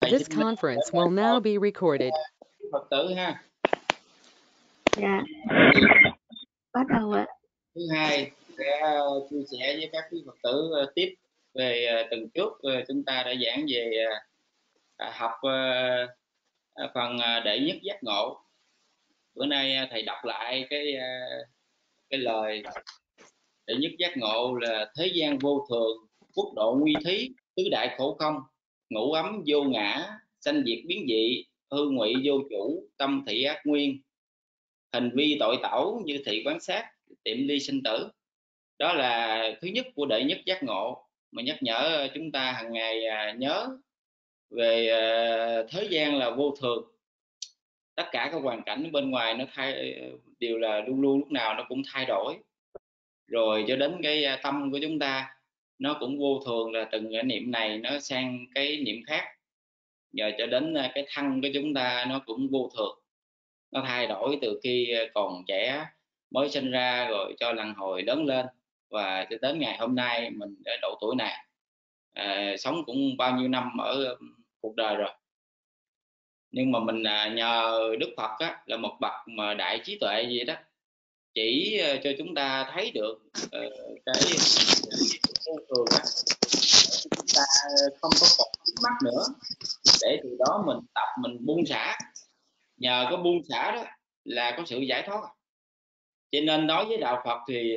This conference will now be recorded. Phật tử ha. Dạ. Bắt đầu ạ. Thứ hai sẽ chia sẻ với các quý Phật tử tiếp về tuần trước chúng ta đã giảng về học phần đệ nhất giác ngộ. Bữa nay thầy đọc lại cái lời đệ nhất giác ngộ là: thế gian vô thường, quốc độ nguy thí, tứ đại khổ không, ngũ ấm vô ngã, sanh diệt biến dị, hư ngụy vô chủ, tâm thị ác nguyên, hành vi tội tẩu như thị quán sát, tiệm ly sinh tử. Đó là thứ nhất của đệ nhất giác ngộ, mà nhắc nhở chúng ta hàng ngày nhớ về thế gian là vô thường. Tất cả các hoàn cảnh bên ngoài nó đều là luôn luôn lúc nào nó cũng thay đổi. Rồi cho đến cái tâm của chúng ta nó cũng vô thường, là từng cái niệm này nó sang cái niệm khác. Giờ cho đến cái thân của chúng ta nó cũng vô thường, nó thay đổi từ khi còn trẻ mới sinh ra, rồi cho lần hồi lớn lên, và cho đến ngày hôm nay mình ở độ tuổi này, sống cũng bao nhiêu năm ở cuộc đời rồi. Nhưng mà mình nhờ Đức Phật á, là một bậc mà đại trí tuệ gì đó, chỉ cho chúng ta thấy được cái vô thường á, chúng ta không có còn mắt nữa, để từ đó mình tập mình buông xả. Nhờ có buông xả đó là có sự giải thoát. Cho nên nói với đạo Phật thì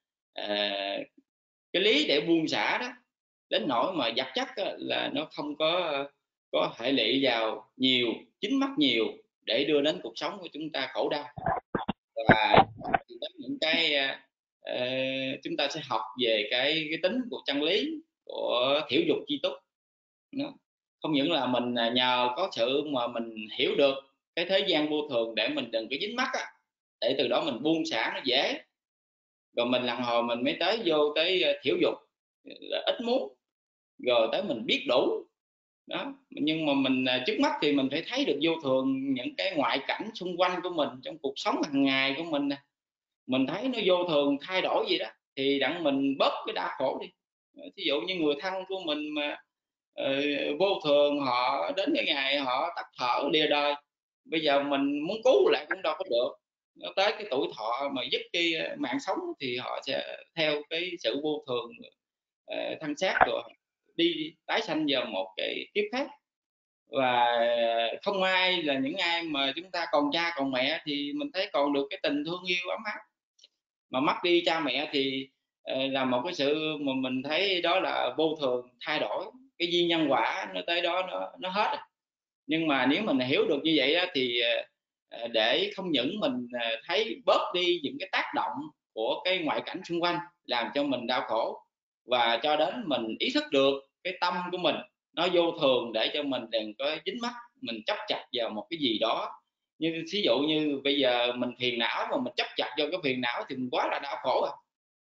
cái lý để buông xả đó, đến nỗi mà vật chất là nó không có hệ lụy vào nhiều, chính mắt nhiều để đưa đến cuộc sống của chúng ta khổ đau. Và những cái chúng ta sẽ học về cái tính của chân lý của thiểu dục chi túc. Không những là mình nhờ có sự mà mình hiểu được cái thế gian vô thường để mình đừng có dính mắc á, để từ đó mình buông xả nó dễ. Rồi mình lần hồi mình mới vô tới thiểu dục là ít muốn, rồi tới mình biết đủ đó. Nhưng mà mình trước mắt thì mình phải thấy được vô thường, những cái ngoại cảnh xung quanh của mình trong cuộc sống hàng ngày của mình nè, mình thấy nó vô thường thay đổi gì đó thì đặng mình bớt cái đau khổ đi. Ví dụ như người thân của mình mà vô thường, họ đến cái ngày họ tắt thở lìa đời, bây giờ mình muốn cứu lại cũng đâu có được. Nó tới cái tuổi thọ mà dứt cái mạng sống thì họ sẽ theo cái sự vô thường thân xác, rồi đi tái sanh vào một cái kiếp khác. Và không ai là những ai mà chúng ta còn cha còn mẹ thì mình thấy còn được cái tình thương yêu ấm áp, mà mất đi cha mẹ thì là một cái sự mà mình thấy đó là vô thường thay đổi, cái duyên nhân quả nó tới đó nó hết rồi. Nhưng mà nếu mình hiểu được như vậy đó, thì để không những mình thấy bớt đi những cái tác động của cái ngoại cảnh xung quanh làm cho mình đau khổ, và cho đến mình ý thức được cái tâm của mình nó vô thường, để cho mình đừng có dính mắc, mình chấp chặt vào một cái gì đó. Như ví dụ như bây giờ mình phiền não mà mình chấp chặt vào cái phiền não thì mình quá là đau khổ rồi.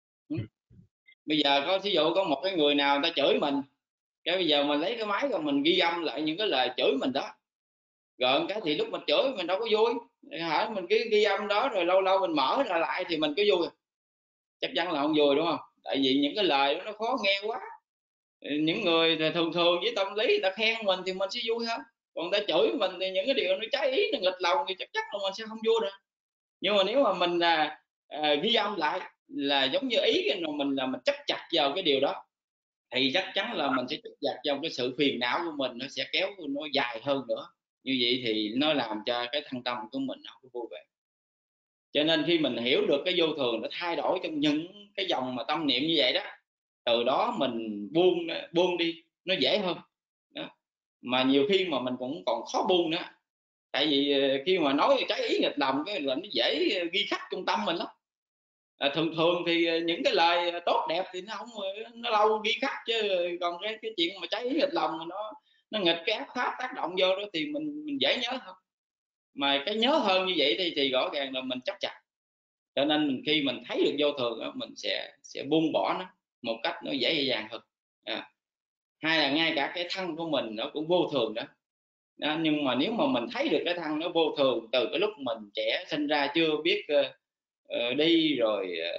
Bây giờ có ví dụ có một cái người nào người ta chửi mình, cái bây giờ mình lấy cái máy rồi mình ghi âm lại những cái lời chửi mình đó, rồi cái thì lúc mình chửi mình đâu có vui hả, mình cứ ghi âm đó rồi lâu lâu mình mở ra lại thì mình có vui? Chắc chắn là không vui, đúng không? Tại vì những cái lời đó nó khó nghe quá. Những người thường thường với tâm lý người ta khen mình thì mình sẽ vui hơn, còn người ta chửi mình thì những cái điều nó trái ý, nó nghịch lòng thì chắc chắn là mình sẽ không vui được. Nhưng mà nếu mà mình ghi âm lại là giống như ý của mình là mình chấp chặt vào cái điều đó, thì chắc chắn là mình sẽ chấp chặt vào cái sự phiền não của mình, nó sẽ kéo nó dài hơn nữa. Như vậy thì nó làm cho cái thân tâm của mình nó vui vẻ. Cho nên khi mình hiểu được cái vô thường nó thay đổi trong những cái dòng mà tâm niệm như vậy đó, từ đó mình buông đi nó dễ hơn đó. Mà nhiều khi mà mình cũng còn khó buông nữa, tại vì khi mà nói trái ý nghịch lòng cái là nó dễ ghi khắc trong tâm mình lắm. Thường thường thì những cái lời tốt đẹp thì nó không, nó lâu ghi khắc, chứ còn cái chuyện mà trái ý nghịch lòng mà nó nghịch cái ác pháp tác động vô đó thì mình dễ nhớ hơn. Mà cái nhớ hơn như vậy thì rõ ràng là mình chấp chặt. Cho nên khi mình thấy được vô thường đó, mình sẽ buông bỏ nó một cách nó dễ dàng hơn. Hay là ngay cả cái thân của mình nó cũng vô thường đó. Nhưng mà nếu mà mình thấy được cái thân nó vô thường từ cái lúc mình trẻ sinh ra, chưa biết đi rồi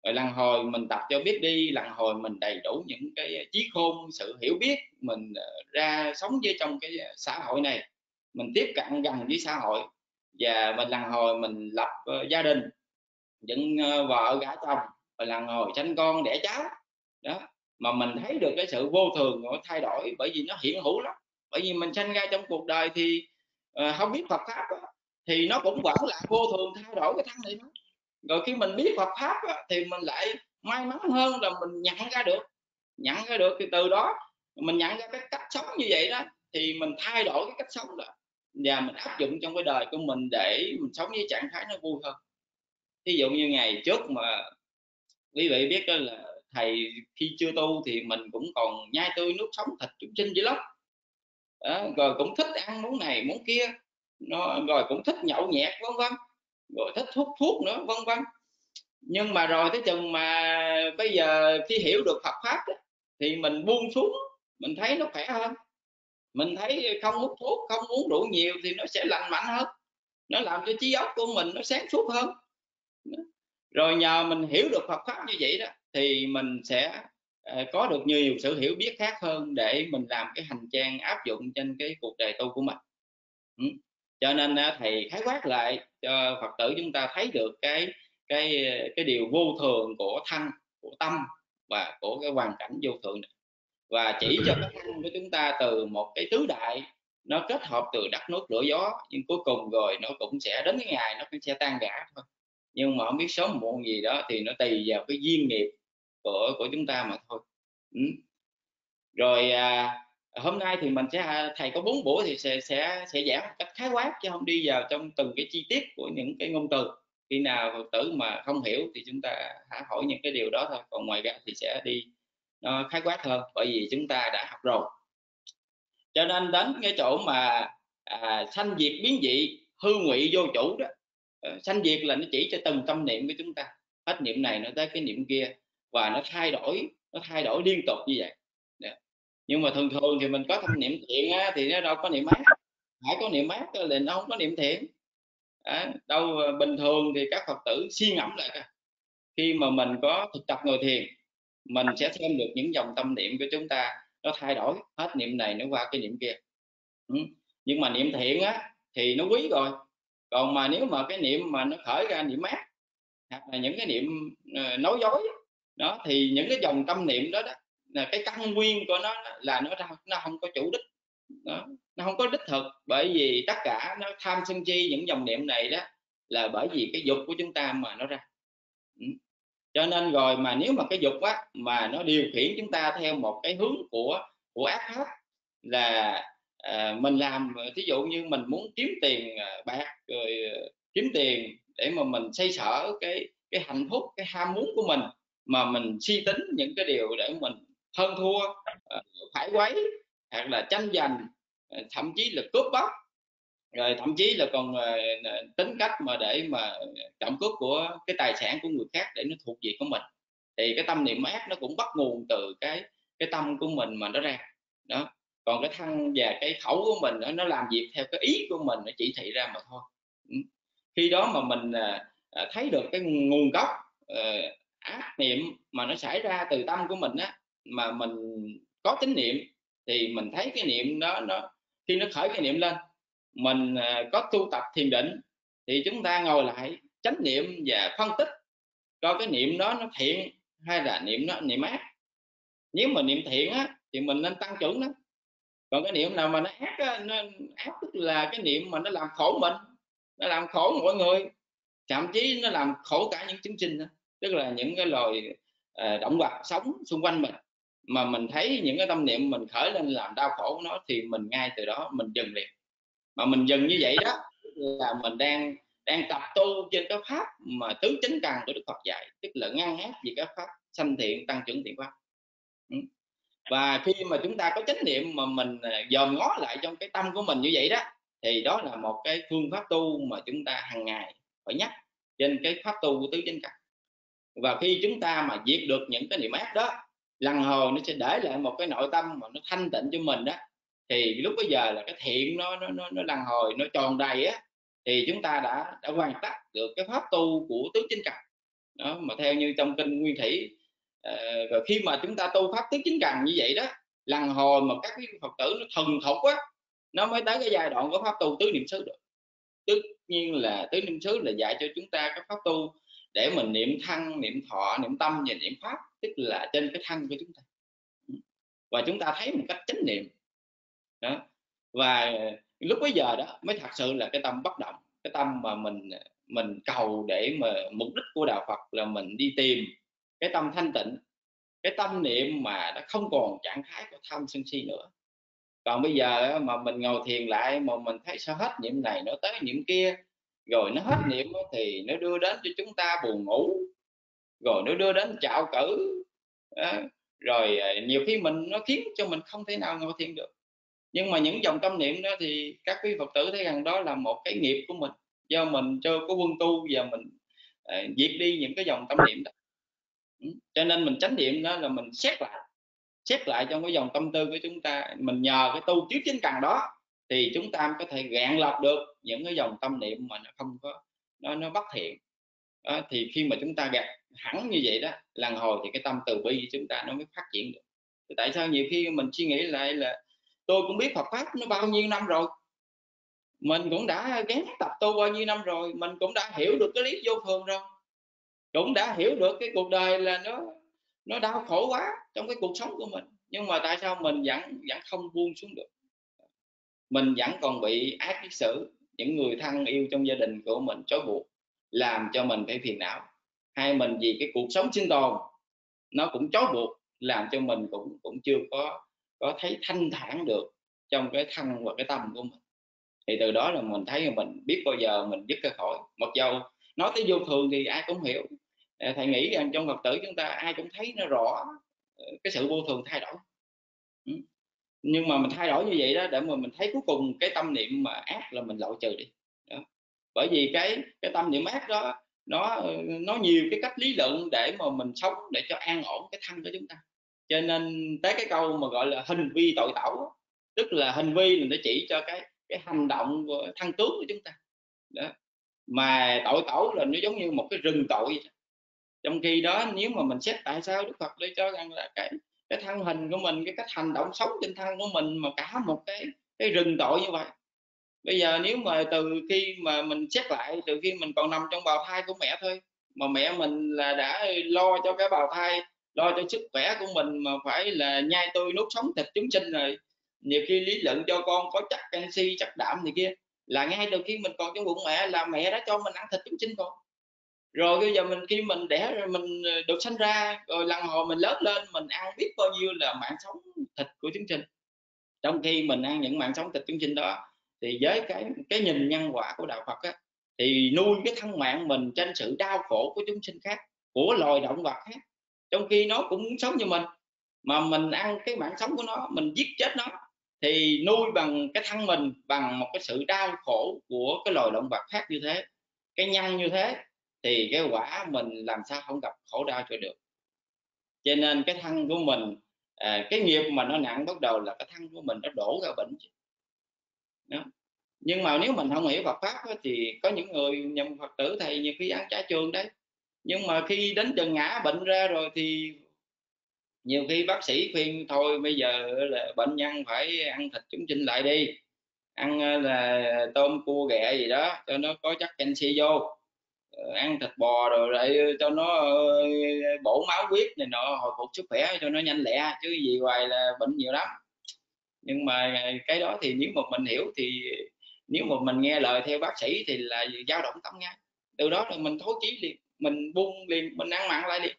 Rồi lần hồi mình tập cho biết đi, lần hồi mình đầy đủ những cái trí khôn, sự hiểu biết, mình ra sống với trong cái xã hội này, mình tiếp cận gần với xã hội, và mình lần hồi mình lập gia đình, dựng vợ gả chồng, và lần hồi sanh con đẻ cháu đó. Mà mình thấy được cái sự vô thường nó thay đổi, bởi vì nó hiện hữu lắm. Bởi vì mình sanh ra trong cuộc đời thì không biết Phật pháp đó, thì nó cũng vẫn là vô thường, thay đổi cái thân này đó. Rồi khi mình biết Phật pháp đó, thì mình lại may mắn hơn là mình nhận ra được thì từ đó mình nhận ra cái cách sống như vậy đó, thì mình thay đổi cái cách sống đó và mình áp dụng trong cái đời của mình để mình sống với trạng thái nó vui hơn. Ví dụ như ngày trước mà quý vị biết đó, là thầy khi chưa tu thì mình cũng còn nhai tươi nuốt sống thịt chúng sinh dữ lắm đó, rồi cũng thích ăn món này món kia, rồi cũng thích nhậu nhẹt vân vân, rồi thích hút thuốc nữa vân vân. Nhưng mà rồi tới chừng mà bây giờ khi hiểu được Phật pháp đó, thì mình buông xuống, mình thấy nó khỏe hơn, mình thấy không hút thuốc, không uống rượu nhiều thì nó sẽ lành mạnh hơn, nó làm cho trí óc của mình nó sáng suốt hơn. Rồi nhờ mình hiểu được Phật pháp như vậy đó, thì mình sẽ có được nhiều sự hiểu biết khác hơn để mình làm cái hành trang áp dụng trên cái cuộc đời tu của mình. Cho nên thầy khái quát lại cho Phật tử chúng ta thấy được cái điều vô thường của thân, của tâm và của cái hoàn cảnh vô thường này, và chỉ cho cái thân của chúng ta từ một cái tứ đại nó kết hợp từ đất nước lửa gió, nhưng cuối cùng rồi nó cũng sẽ đến cái ngày nó cũng sẽ tan rã thôi. Nhưng mà không biết sớm muộn gì đó thì nó tùy vào cái duyên nghiệp của chúng ta mà thôi. Rồi hôm nay thì mình thầy có 4 buổi thì sẽ giảng một cách khái quát, chứ không đi vào trong từng cái chi tiết của những cái ngôn từ. Khi nào Phật tử mà không hiểu thì chúng ta hãy hỏi những cái điều đó thôi, còn ngoài ra thì sẽ đi nó khái quát hơn, bởi vì chúng ta đã học rồi. Cho nên đến cái chỗ mà sanh diệt biến dị, hư ngụy vô chủ đó, sanh diệt là nó chỉ cho từng tâm niệm của chúng ta, hết niệm này nó tới cái niệm kia, và nó thay đổi liên tục như vậy. Nhưng mà thường thường thì mình có tâm niệm thiện á, thì nó đâu có niệm ác, phải có niệm ác là nó không có niệm thiện. Đâu bình thường thì các Phật tử suy ngẫm lại coi, khi mà mình có thực tập ngồi thiền, mình sẽ xem được những dòng tâm niệm của chúng ta nó thay đổi, hết niệm này nó qua cái niệm kia. Nhưng mà niệm thiện á thì nó quý rồi. Còn mà nếu mà cái niệm mà nó khởi ra niệm ác, hoặc là những cái niệm nói dối đó, thì những cái dòng tâm niệm đó là cái căn nguyên của nó là nó không có chủ đích đó, nó không có đích thực, bởi vì tất cả nó tham sân chi, những dòng niệm này đó là bởi vì cái dục của chúng ta mà nó ra. Cho nên rồi mà nếu mà cái dục á mà nó điều khiển chúng ta theo một cái hướng của ác pháp, là mình làm, ví dụ như mình muốn kiếm tiền bạc, rồi kiếm tiền để mà mình xoay sở cái hạnh phúc, cái ham muốn của mình, mà mình suy tính những cái điều để mình hơn thua, phải quấy, hoặc là tranh giành, thậm chí là cướp bóc, rồi thậm chí là còn tính cách mà để mà trộm cướp của cái tài sản của người khác để nó thuộc về của mình, thì cái tâm niệm ác nó cũng bắt nguồn từ cái tâm của mình mà nó ra đó. Còn cái thân và cái khẩu của mình nó làm việc theo cái ý của mình, nó chỉ thị ra mà thôi. Khi đó mà mình thấy được cái nguồn gốc ác niệm mà nó xảy ra từ tâm của mình á, mà mình có tín niệm, thì mình thấy cái niệm đó khi nó khởi cái niệm lên, mình có tu tập thiền định, thì chúng ta ngồi lại chánh niệm và phân tích coi cái niệm đó nó thiện hay là niệm ác. Nếu mà niệm thiện á thì mình nên tăng trưởng nó, còn cái niệm nào mà nó ác á, nó ác tức là cái niệm mà nó làm khổ mình, nó làm khổ mọi người, thậm chí nó làm khổ cả những chúng sinh đó. Tức là những cái loài động vật sống xung quanh mình, mà mình thấy những cái tâm niệm mình khởi lên làm đau khổ nó, thì mình ngay từ đó mình dừng liền. Mà mình dừng như vậy đó là mình đang tập tu trên cái pháp mà tứ chánh cần của Đức Phật dạy, tức là ngăn ác về các pháp sanh thiện, tăng trưởng thiện pháp. Và khi mà chúng ta có chánh niệm mà mình dòm ngó lại trong cái tâm của mình như vậy đó, thì đó là một cái phương pháp tu mà chúng ta hàng ngày phải nhắc trên cái pháp tu của tứ chánh cần. Và khi chúng ta mà diệt được những cái niệm ác đó, lần hồi nó sẽ để lại một cái nội tâm mà nó thanh tịnh cho mình đó, thì lúc bây giờ là cái thiện nó lần hồi nó tròn đầy á, thì chúng ta đã hoàn tất được cái pháp tu của tứ chánh cần. đó. Mà theo như trong kinh Nguyên Thủy, rồi khi mà chúng ta tu pháp tứ chính cần như vậy đó, lần hồi mà các cái Phật tử nó thuần thục á, nó mới tới cái giai đoạn của pháp tu tứ niệm xứ được. Tất nhiên là tứ niệm xứ là dạy cho chúng ta cái pháp tu để mình niệm thân, niệm thọ, niệm tâm và niệm pháp, tức là trên cái thân của chúng ta, và chúng ta thấy một cách chánh niệm đó. Và lúc bấy giờ đó mới thật sự là cái tâm bất động, cái tâm mà mình cầu để mà mục đích của đạo Phật là mình đi tìm cái tâm thanh tịnh, cái tâm niệm mà nó không còn trạng thái của tham sân si nữa. Còn bây giờ mà mình ngồi thiền lại mà mình thấy sao hết niệm này nó tới niệm kia, rồi nó hết niệm thì nó đưa đến cho chúng ta buồn ngủ, rồi nó đưa đến trạo cử đó. Rồi nhiều khi nó khiến cho mình không thể nào ngồi thiền được. Nhưng mà những dòng tâm niệm đó thì các quý Phật tử thấy rằng đó là một cái nghiệp của mình, do mình chưa có quân tu và mình diệt đi những cái dòng tâm niệm đó. Cho nên mình chánh niệm đó là mình xét lại trong cái dòng tâm tư của chúng ta, mình nhờ cái tu trước chính cần đó thì chúng ta có thể gạn lọc được những cái dòng tâm niệm mà nó không có nó bất thiện đó. Thì khi mà chúng ta gạt hẳn như vậy đó, lần hồi thì cái tâm từ bi của chúng ta nó mới phát triển được. Thì tại sao nhiều khi mình suy nghĩ lại là tôi cũng biết Phật pháp nó bao nhiêu năm rồi, mình cũng đã gắng tập tu bao nhiêu năm rồi, mình cũng đã hiểu được cái lý vô thường rồi, cũng đã hiểu được cái cuộc đời là nó đau khổ quá trong cái cuộc sống của mình, nhưng mà tại sao mình vẫn không buông xuống được? Mình vẫn còn bị ác kiết sử, những người thân yêu trong gia đình của mình trói buộc, làm cho mình phải phiền não, hay mình vì cái cuộc sống sinh tồn nó cũng trói buộc, làm cho mình cũng chưa có thấy thanh thản được trong cái thân và cái tâm của mình. Thì từ đó là mình thấy là mình biết bao giờ mình dứt ra khỏi. Mặc dầu nói tới vô thường thì ai cũng hiểu, thầy nghĩ rằng trong Phật tử chúng ta ai cũng thấy nó rõ cái sự vô thường thay đổi. Nhưng mà mình thay đổi như vậy đó để mà mình thấy cuối cùng cái tâm niệm mà ác là mình loại trừ đi đó. Bởi vì cái tâm niệm ác đó nó nhiều cái cách lý luận để mà mình sống để cho an ổn cái thân của chúng ta. Cho nên tới cái câu mà gọi là hình vi tội tẩu, tức là hình vi là nó chỉ cho cái hành động của thân tướng của chúng ta đó. Mà tội tẩu là nó giống như một cái rừng tội. Trong khi đó nếu mà mình xét tại sao Đức Phật để cho rằng là cái thân hình của mình, cái cách hành động sống trên thân của mình mà cả một cái rừng tội như vậy. Bây giờ nếu mà từ khi mà mình xét lại, từ khi mình còn nằm trong bào thai của mẹ thôi, mà mẹ mình là đã lo cho cái bào thai, lo cho sức khỏe của mình, mà phải là nhai tôi nuốt sống thịt chúng sinh, rồi nhiều khi lý luận cho con có chất canxi, chất đạm này kia, là ngay từ khi mình còn trong bụng mẹ là mẹ đã cho mình ăn thịt chúng sinh rồi. Rồi bây giờ khi mình đẻ rồi, mình được sinh ra, rồi lần hồi mình lớn lên mình ăn biết bao nhiêu là mạng sống thịt của chúng sinh. Trong khi mình ăn những mạng sống thịt chúng sinh đó, thì với cái nhìn nhân quả của đạo Phật á, thì nuôi cái thân mạng mình trên sự đau khổ của chúng sinh khác, của loài động vật khác, trong khi nó cũng sống như mình, mà mình ăn cái mạng sống của nó, mình giết chết nó, thì nuôi bằng cái thân mình bằng một cái sự đau khổ của cái loài động vật khác như thế, cái nhân như thế, thì cái quả mình làm sao không gặp khổ đau cho được. Cho nên cái thân của mình, cái nghiệp mà nó nặng bắt đầu là cái thân của mình nó đổ ra bệnh đó. Nhưng mà nếu mình không hiểu Phật pháp đó, thì có những người nhầm Phật tử thầy nhiều khi ăn trái trường đấy, nhưng mà khi đến chừng ngã bệnh ra rồi thì nhiều khi bác sĩ khuyên thôi bây giờ là bệnh nhân phải ăn thịt chúng sinh lại đi, ăn là tôm cua ghẹ gì đó cho nó có chất canxi vô, ăn thịt bò rồi lại cho nó bổ máu huyết này nọ, hồi phục sức khỏe cho nó nhanh lẹ, chứ gì hoài là bệnh nhiều lắm. Nhưng mà cái đó thì nếu mà mình hiểu thì nếu mà mình nghe lời theo bác sĩ thì là dao động tâm ngay, từ đó là mình thối chí liền, mình buông liền, mình ăn mặn lại liền.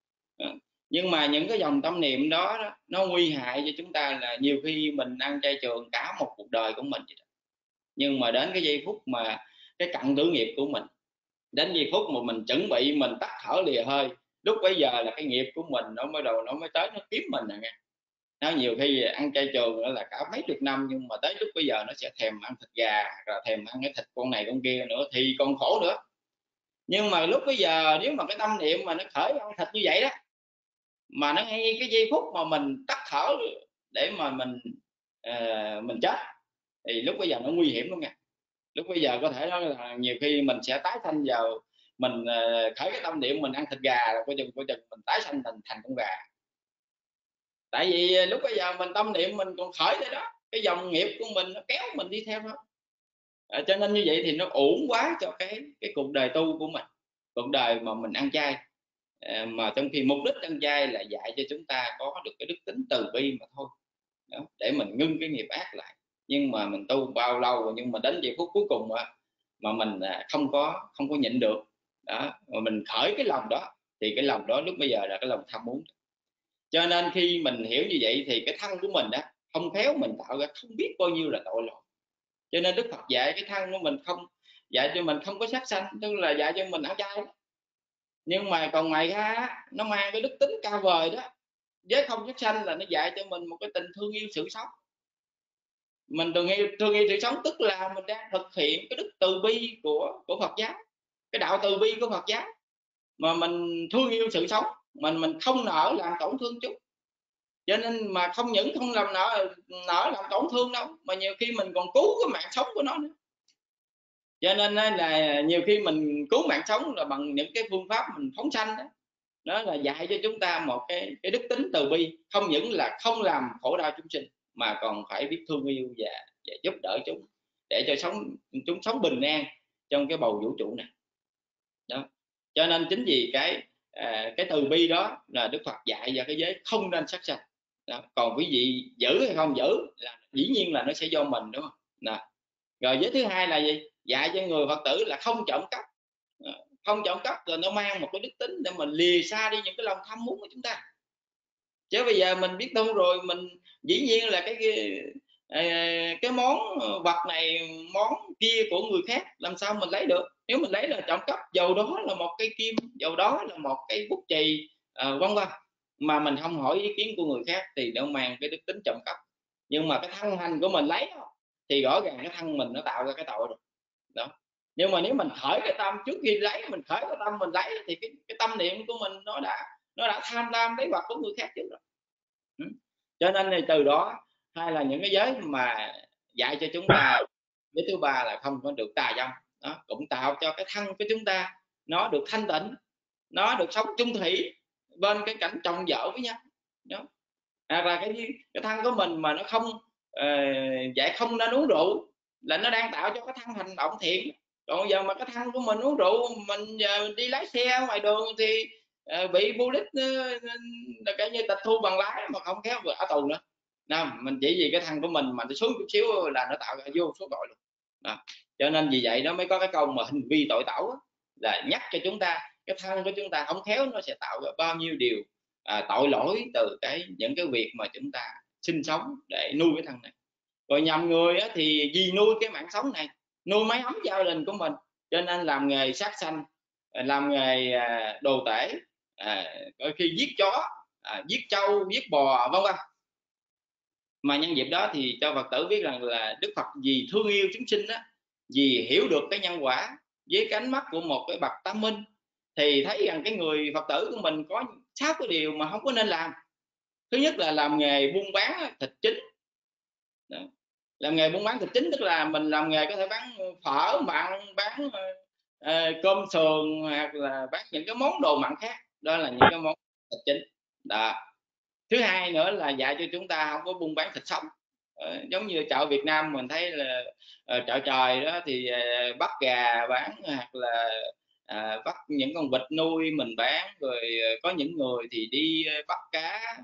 Nhưng mà những cái dòng tâm niệm đó, nó nguy hại cho chúng ta là nhiều khi mình ăn chay trường cả một cuộc đời của mình vậy đó. Nhưng mà đến cái giây phút mà cái cận tử nghiệp của mình, đến giây phút mà mình chuẩn bị mình tắt thở lìa hơi, lúc bấy giờ là cái nghiệp của mình nó mới tới nó kiếm mình nè nghe. Nó nhiều khi ăn chay trường là cả mấy chục năm, nhưng mà tới lúc bây giờ nó sẽ thèm ăn thịt gà, rồi thèm ăn cái thịt con này con kia nữa thì còn khổ nữa. Nhưng mà lúc bây giờ nếu mà cái tâm niệm mà nó khởi ăn thịt như vậy đó, mà nó ngay cái giây phút mà mình tắt thở để mà mình chết, thì lúc bây giờ nó nguy hiểm lắm nha. Lúc bây giờ có thể nói là nhiều khi mình sẽ tái sanh vào mình khởi cái tâm niệm mình ăn thịt gà là coi chừng mình tái sanh thành con gà. Tại vì lúc bây giờ mình tâm niệm mình còn khởi tới đó, cái dòng nghiệp của mình nó kéo mình đi theo đó. Cho nên như vậy thì nó ổn quá cho cái cuộc đời tu của mình, cuộc đời mà mình ăn chay. Mà trong khi mục đích ăn chay là dạy cho chúng ta có được cái đức tính từ bi mà thôi đó, để mình ngưng cái nghiệp ác lại. Nhưng mà mình tu bao lâu nhưng mà đến giây phút cuối cùng mà mình không có nhịn được đó, mà mình khởi cái lòng đó thì cái lòng đó lúc bây giờ là cái lòng tham muốn. Cho nên khi mình hiểu như vậy thì cái thân của mình đó không khéo mình tạo ra không biết bao nhiêu là tội lỗi. Cho nên Đức Phật dạy cái thân của mình không dạy cho mình không có sát sanh, tức là dạy cho mình ăn chay. Nhưng mà còn ngoài ra nó mang cái đức tính cao vời đó, với không sát sanh là nó dạy cho mình một cái tình thương yêu sự sống. Mình thương yêu sự sống tức là mình đang thực hiện cái đức từ bi của Phật giáo, cái đạo từ bi của Phật giáo, mà mình thương yêu sự sống, mình không nỡ làm tổn thương chúng. Cho nên mà không những không làm nỡ làm tổn thương đâu, mà nhiều khi mình còn cứu cái mạng sống của nó nữa. Cho nên là nhiều khi mình cứu mạng sống là bằng những cái phương pháp mình phóng sanh đó. Đó là dạy cho chúng ta một cái đức tính từ bi, không những là không làm khổ đau chúng sinh mà còn phải biết thương yêu và giúp đỡ chúng để cho chúng sống bình an trong cái bầu vũ trụ này đó. Cho nên chính vì cái từ bi đó là Đức Phật dạy cho cái giới không nên sát sanh đó. Còn quý vị giữ hay không giữ là dĩ nhiên là nó sẽ do mình, đúng không đó. Rồi giới thứ hai là gì? Dạy cho người Phật tử là không trộm cắp. Không trộm cắp là nó mang một cái đức tính để mình lìa xa đi những cái lòng tham muốn của chúng ta. Chứ bây giờ mình biết đâu rồi, mình dĩ nhiên là cái món vật này món kia của người khác, làm sao mình lấy được? Nếu mình lấy là trộm cắp, dầu đó là một cây kim, dầu đó là một cây bút chì, vân vân, mà mình không hỏi ý kiến của người khác thì nó mang cái đức tính trộm cắp. Nhưng mà cái thân hành của mình lấy thì rõ ràng cái thân mình nó tạo ra cái tội rồi đó. Nhưng mà nếu mình khởi cái tâm trước khi lấy, mình khởi cái tâm mình lấy thì cái tâm niệm của mình nó đã tham lam lấy vật của người khác trước rồi. Cho nên thì từ đó hay là những cái giới mà dạy cho chúng ta, giới thứ ba là không có được tà dâm đó, cũng tạo cho cái thân của chúng ta nó được thanh tịnh, nó được sống chung thủy bên cái cảnh chồng vợ với nhau đó. Là cái thân của mình mà nó không dạy không nên uống rượu là nó đang tạo cho cái thân hành động thiện. Còn giờ mà cái thân của mình uống rượu, mình đi lái xe ngoài đường thì bị police là cái như tịch thu bằng lái, mà không khéo vừa ở tù nữa. Mình chỉ vì cái thân của mình mà nó xuống chút xíu là nó tạo ra vô số tội luôn đó. Cho nên vì vậy nó mới có cái câu mà hình vi tội tẩu là nhắc cho chúng ta cái thân của chúng ta không khéo nó sẽ tạo ra bao nhiêu điều tội lỗi từ những cái việc mà chúng ta sinh sống để nuôi cái thân này. Rồi nhầm người thì vì nuôi cái mạng sống này, nuôi mái ấm gia đình của mình, cho nên làm nghề sát sanh, làm nghề đồ tể, đôi khi giết chó, giết trâu, giết bò, vân vân. Mà nhân dịp đó thì cho Phật tử biết rằng là Đức Phật vì thương yêu chúng sinh đó, vì hiểu được cái nhân quả với cái ánh mắt của một cái bậc tam minh, thì thấy rằng cái người Phật tử của mình có 6 cái điều mà không có nên làm. Thứ nhất là làm nghề buôn bán thịt chính đó. Làm nghề buôn bán thịt chính tức là mình làm nghề có thể bán phở mặn, bán cơm sườn, hoặc là bán những cái món đồ mặn khác, đó là những cái món thịt chính đó. Thứ hai nữa là dạy cho chúng ta không có buôn bán thịt sống. Giống như chợ Việt Nam mình thấy là chợ trời đó thì bắt gà bán, hoặc là bắt những con vịt nuôi mình bán, rồi có những người thì đi bắt cá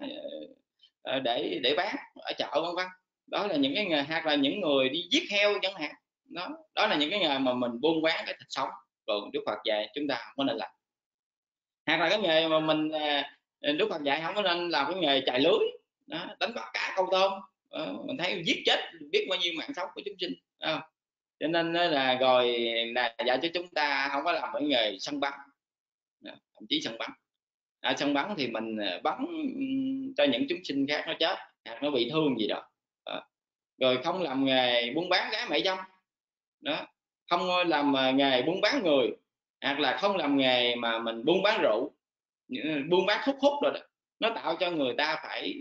để bán ở chợ, vân vân. Đó là những cái nghề, hoặc là những người đi giết heo chẳng hạn. Đó là những cái nghề mà mình buôn bán cái thịt sống, còn Đức Phật dạy chúng ta không có nên làm. Hoặc là cái nghề mà mình Đức Phật dạy không có nên làm cái nghề chài lưới đó, đánh bắt cá câu tôm. Mình thấy giết chết biết bao nhiêu mạng sống của chúng sinh. Cho nên là rồi là dạy cho chúng ta không có làm cái nghề săn bắn, thậm chí săn bắn. Săn bắn thì mình bắn cho những chúng sinh khác nó chết hoặc nó bị thương gì đó. Rồi không làm nghề buôn bán gái mại dâm đó, không làm nghề buôn bán người, hoặc là không làm nghề mà mình buôn bán rượu, buôn bán thuốc hút rồi đó. Nó tạo cho người ta phải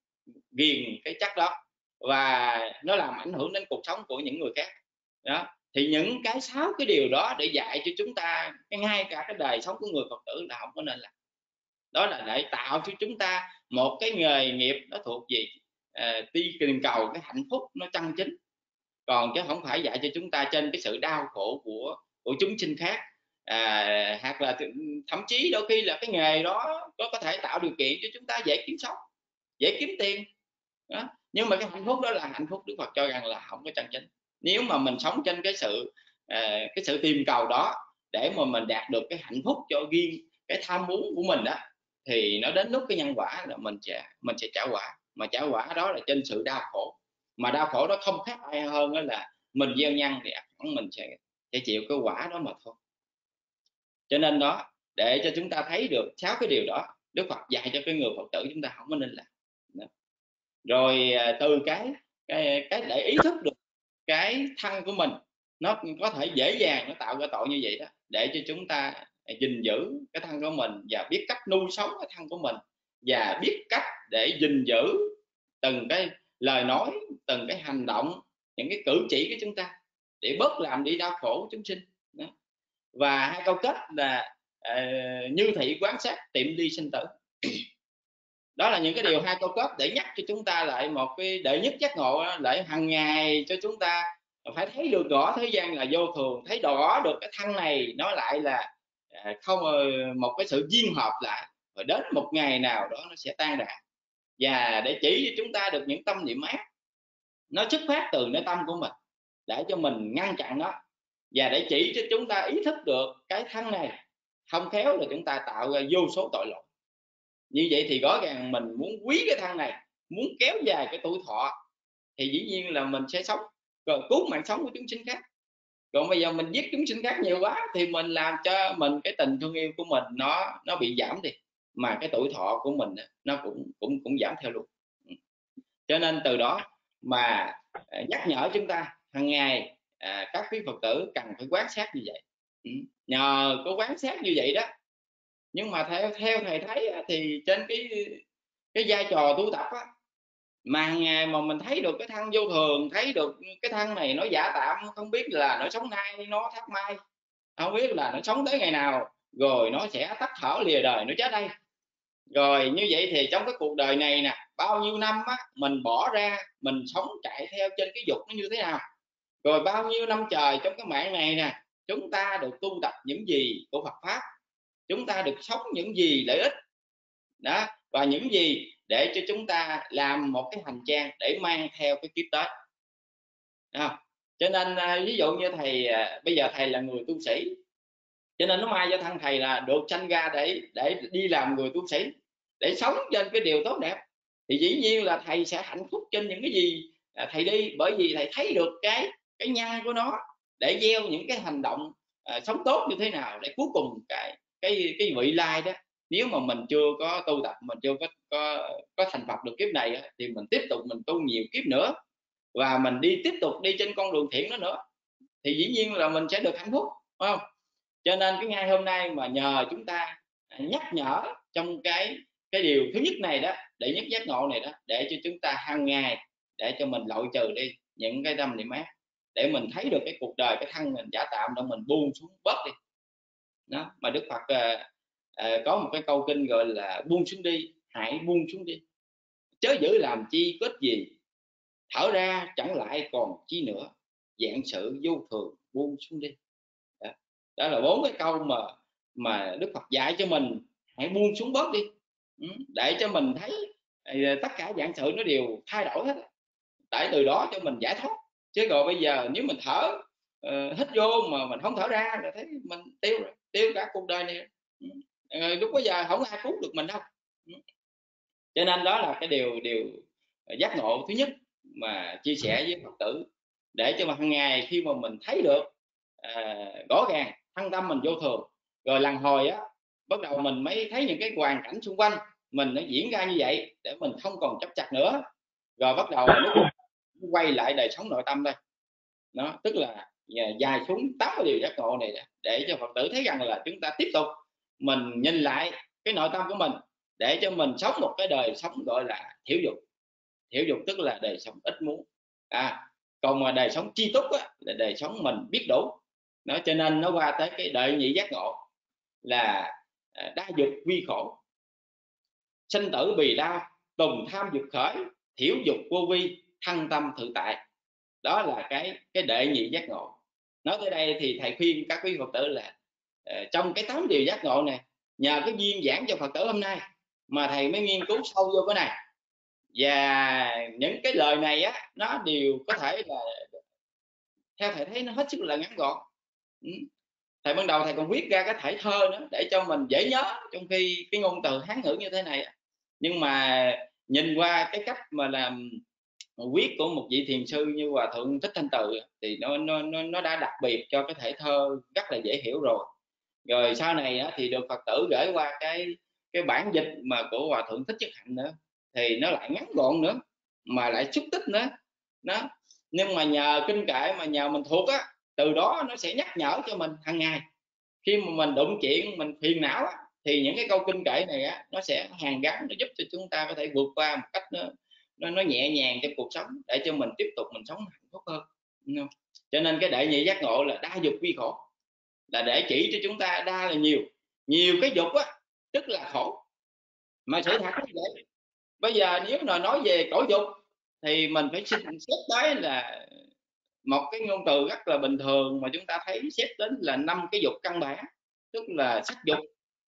ghiền cái chất đó, và nó làm ảnh hưởng đến cuộc sống của những người khác đó. Thì những cái 6 cái điều đó để dạy cho chúng ta ngay cả cái đời sống của người Phật tử là không có nên làm. Đó là để tạo cho chúng ta một cái nghề nghiệp nó thuộc gì đi tìm cầu cái hạnh phúc nó chân chính, còn chứ không phải dạy cho chúng ta trên cái sự đau khổ của chúng sinh khác. Hoặc là thậm chí đôi khi là cái nghề đó có thể tạo điều kiện cho chúng ta dễ kiếm sống, dễ kiếm tiền đó. Nhưng mà cái hạnh phúc đó là hạnh phúc Đức Phật cho rằng là không có chân chính. Nếu mà mình sống trên cái sự tìm cầu đó để mà mình đạt được cái hạnh phúc cho riêng cái tham muốn của mình đó, thì nó đến lúc cái nhân quả là mình sẽ trả quả, mà trả quả đó là trên sự đau khổ, mà đau khổ đó không khác ai hơn đó là mình gieo nhân thì mình sẽ chịu cái quả đó mà thôi. Cho nên đó, để cho chúng ta thấy được 6 cái điều đó, Đức Phật dạy cho cái người Phật tử chúng ta không có nên làm đó. Rồi từ cái để ý thức được cái thân của mình nó có thể dễ dàng nó tạo ra tội như vậy đó, để cho chúng ta gìn giữ cái thân của mình và biết cách nuôi sống cái thân của mình, và biết cách để gìn giữ từng cái lời nói, từng cái hành động, những cái cử chỉ của chúng ta để bớt làm đi đau khổ chúng sinh đó. Và hai câu kết là như thị quán sát tiệm ly sinh tử. Đó là những cái điều hai câu kết để nhắc cho chúng ta lại một cái đệ nhất giác ngộ, lại hàng ngày cho chúng ta phải thấy được rõ thế gian là vô thường, thấy rõ được cái thân này nó lại là không một cái sự duyên hợp lại, rồi đến một ngày nào đó nó sẽ tan rã, và để chỉ cho chúng ta được những tâm niệm ác nó xuất phát từ nơi tâm của mình để cho mình ngăn chặn nó, và để chỉ cho chúng ta ý thức được cái thân này không khéo là chúng ta tạo ra vô số tội lỗi. Như vậy thì rõ ràng mình muốn quý cái thân này, muốn kéo dài cái tuổi thọ, thì dĩ nhiên là mình sẽ sống rồi cứu mạng sống của chúng sinh khác. Còn bây giờ mình giết chúng sinh khác nhiều quá thì mình làm cho mình cái tình thương yêu của mình nó bị giảm đi, mà cái tuổi thọ của mình nó cũng giảm theo luôn. Cho nên từ đó mà nhắc nhở chúng ta hàng ngày các quý Phật tử cần phải quán sát như vậy. Nhờ có quán sát như vậy đó, nhưng mà theo thầy thấy thì trên cái vai trò tu tập á, mà hàng ngày mà mình thấy được cái thân vô thường, thấy được cái thân này nó giả tạm, không biết là nó sống nay nó thác mai, không biết là nó sống tới ngày nào rồi nó sẽ tắt thở lìa đời, nó chết đây. Rồi như vậy thì trong cái cuộc đời này nè, bao nhiêu năm á, mình bỏ ra mình sống chạy theo trên cái dục nó như thế nào, rồi bao nhiêu năm trời trong cái mạng này nè, chúng ta được tu tập những gì của Phật pháp, chúng ta được sống những gì lợi ích đó, và những gì để cho chúng ta làm một cái hành trang để mang theo cái kiếp tới. Cho nên ví dụ như thầy bây giờ thầy là người tu sĩ, cho nên nó may cho thân thầy là được sanh ra để đi làm người tu sĩ, để sống trên cái điều tốt đẹp, thì dĩ nhiên là thầy sẽ hạnh phúc trên những cái gì thầy đi, bởi vì thầy thấy được cái nhân của nó, để gieo những cái hành động sống tốt như thế nào, để cuối cùng cái vị lai đó, nếu mà mình chưa có tu tập, mình chưa có thành Phật được kiếp này thì mình tiếp tục mình tu nhiều kiếp nữa, và mình tiếp tục đi trên con đường thiện đó nữa, thì dĩ nhiên là mình sẽ được hạnh phúc, phải không? Cho nên cái ngày hôm nay mà nhờ chúng ta nhắc nhở trong cái điều thứ nhất này đó, để nhất giác ngộ này đó, để cho chúng ta hàng ngày để cho mình loại trừ đi những cái tâm niệm ác, để mình thấy được cái cuộc đời, cái thân mình giả tạm đó, mình buông xuống bớt đi đó. Mà Đức Phật có một cái câu kinh gọi là buông xuống đi, hãy buông xuống đi, chớ giữ làm chi kết gì, thở ra chẳng lại còn chi nữa, dạng sự vô thường buông xuống đi. Đó là 4 cái câu mà Đức Phật dạy cho mình, hãy buông xuống bớt đi, để cho mình thấy tất cả dạng sự nó đều thay đổi hết, tại từ đó cho mình giải thoát. Chứ rồi bây giờ nếu mình thở hít vô mà mình không thở ra là thấy mình tiêu cả cuộc đời này, lúc bây giờ không ai cứu được mình đâu. Cho nên đó là cái điều giác ngộ thứ nhất mà chia sẻ với Phật tử, để cho mà hàng ngày khi mà mình thấy được rõ ràng thân tâm mình vô thường, rồi lần hồi á bắt đầu mình mới thấy những cái hoàn cảnh xung quanh mình nó diễn ra như vậy, để mình không còn chấp chặt nữa, rồi bắt đầu lúc quay lại đời sống nội tâm đây. Nó tức là dài xuống 8 cái điều giác ngộ này, để cho Phật tử thấy rằng là chúng ta tiếp tục mình nhìn lại cái nội tâm của mình, để cho mình sống một cái đời sống gọi là thiểu dục. Thiểu dục tức là đời sống ít muốn, Còn mà đời sống chi túc á, là đời sống mình biết đủ. Nó cho nên nó qua tới cái đệ nhị giác ngộ là đa dục vi khổ, sinh tử bì đau, tùng tham dục khởi, thiểu dục vô vi, thăng tâm tự tại. Đó là cái đệ nhị giác ngộ. Nói tới đây thì thầy khuyên các quý Phật tử là trong cái 8 điều giác ngộ này, nhờ cái duyên giảng cho Phật tử hôm nay mà thầy mới nghiên cứu sâu vô cái này. Và những cái lời này á, nó đều có thể là theo thầy thấy nó hết sức là ngắn gọn. Thầy ban đầu thầy còn viết ra cái thể thơ nữa để cho mình dễ nhớ, trong khi cái ngôn từ Hán ngữ như thế này. Nhưng mà nhìn qua cái cách mà làm viết của một vị thiền sư như Hòa Thượng Thích Thanh Từ thì nó đã đặc biệt cho cái thể thơ rất là dễ hiểu rồi. Rồi sau này á, thì được Phật tử gửi qua cái bản dịch mà của Hòa Thượng Thích Nhất Hạnh nữa, thì nó lại ngắn gọn nữa mà lại xúc tích nữa. Đó. Nhưng mà nhờ kinh kệ mà nhờ mình thuộc á, từ đó nó sẽ nhắc nhở cho mình hàng ngày. Khi mà mình đụng chuyện mình phiền não á, thì những cái câu kinh kệ này á, nó sẽ hàn gắn, nó giúp cho chúng ta có thể vượt qua một cách nó nhẹ nhàng trong cuộc sống, để cho mình tiếp tục mình sống hạnh phúc hơn. Cho nên cái đệ nhị giác ngộ là đa dục vi khổ, là để chỉ cho chúng ta đa là nhiều cái dục á, tức là khổ. Mà sự thật như vậy. Bây giờ nếu mà nói về cõi dục thì mình phải xét tới là một cái ngôn từ rất là bình thường mà chúng ta thấy xét đến là 5 cái dục căn bản, tức là sắc dục,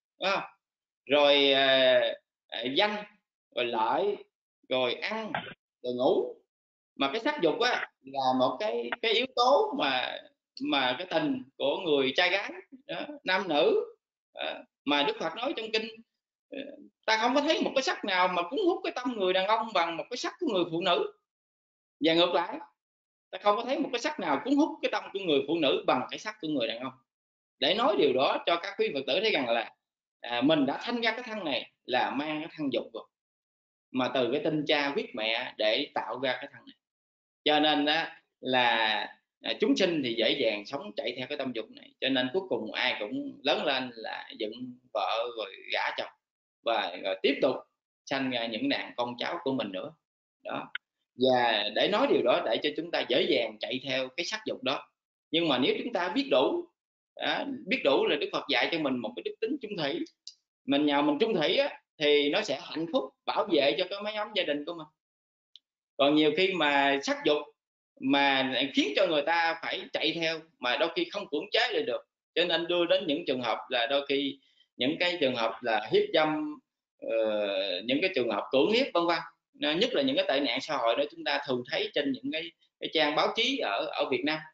rồi danh, rồi lợi, rồi ăn, rồi ngủ. Mà cái sắc dục á là một cái yếu tố mà cái tình của người trai gái đó, nam nữ, mà Đức Phật nói trong kinh, ta không có thấy một cái sắc nào mà cuốn hút cái tâm người đàn ông bằng một cái sắc của người phụ nữ, và ngược lại ta không có thấy một cái sắc nào cuốn hút cái tâm của người phụ nữ bằng cái sắc của người đàn ông. Để nói điều đó cho các quý Phật tử thấy rằng là mình đã sanh ra cái thân này là mang cái thân dục rồi, mà từ cái tinh cha huyết mẹ để tạo ra cái thân này. Cho nên đó là chúng sinh thì dễ dàng sống chạy theo cái tâm dục này, cho nên cuối cùng ai cũng lớn lên là dựng vợ rồi gả chồng, và rồi tiếp tục sanh ra những đàn con cháu của mình nữa đó. Và để nói điều đó để cho chúng ta dễ dàng chạy theo cái sắc dục đó. Nhưng mà nếu chúng ta biết đủ, biết đủ là Đức Phật dạy cho mình một cái đức tính trung thủy, mình nhờ mình trung thủy á, thì nó sẽ hạnh phúc bảo vệ cho cái mái ấm gia đình của mình. Còn nhiều khi mà sắc dục mà khiến cho người ta phải chạy theo mà đôi khi không cưỡng chế lại được, cho nên đưa đến những trường hợp là đôi khi những cái trường hợp là hiếp dâm, những cái trường hợp cưỡng hiếp vân vân. Nhất là những cái tệ nạn xã hội đó chúng ta thường thấy trên những cái trang báo chí ở Việt Nam.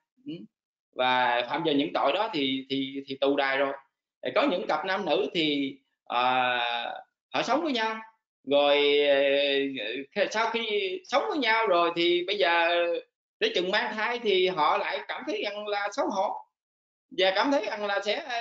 Và phạm vào những tội đó thì tù đài rồi. Có những cặp nam nữ thì họ sống với nhau rồi, sau khi sống với nhau rồi thì bây giờ tới chừng mang thai thì họ lại cảm thấy rằng là xấu hổ, và cảm thấy rằng là sẽ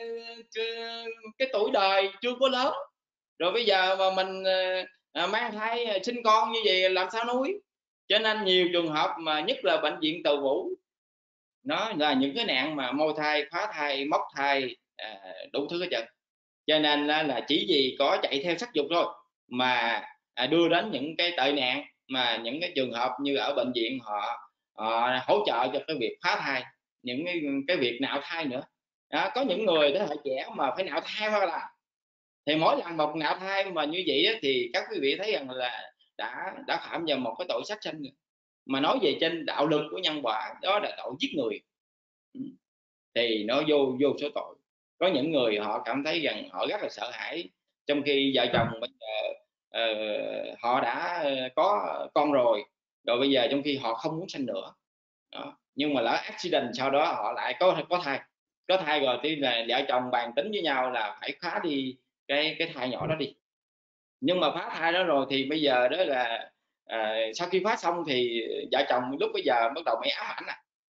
cái tuổi đời chưa có lớn rồi, bây giờ mà mình mang thai sinh con như vậy làm sao nuôi. Cho nên nhiều trường hợp mà nhất là bệnh viện Từ Vũ, nó là những cái nạn mà môi thai, phá thai, móc thai, đủ thứ hết trơn. Cho nên là chỉ vì có chạy theo sắc dục thôi mà đưa đến những cái tệ nạn, mà những cái trường hợp như ở bệnh viện họ hỗ trợ cho cái việc phá thai, những cái việc nạo thai nữa đó. Có những người thế hệ trẻ mà phải nạo thai hoặc là thì mỗi lần một nạo thai mà như vậy á, thì các quý vị thấy rằng là đã phạm vào một cái tội sát sanh. Mà nói về trên đạo luật của nhân quả, đó là tội giết người, thì nó vô số tội. Có những người họ cảm thấy rằng họ rất là sợ hãi, trong khi vợ chồng bây giờ họ đã có con rồi bây giờ trong khi họ không muốn sanh nữa đó. Nhưng mà lỡ accident sau đó họ lại có thai rồi thì là vợ chồng bàn tính với nhau là phải phá đi cái thai nhỏ đó đi. Nhưng mà phá thai đó rồi thì bây giờ đó là sau khi phá xong thì vợ chồng lúc bây giờ bắt đầu mới ám ảnh,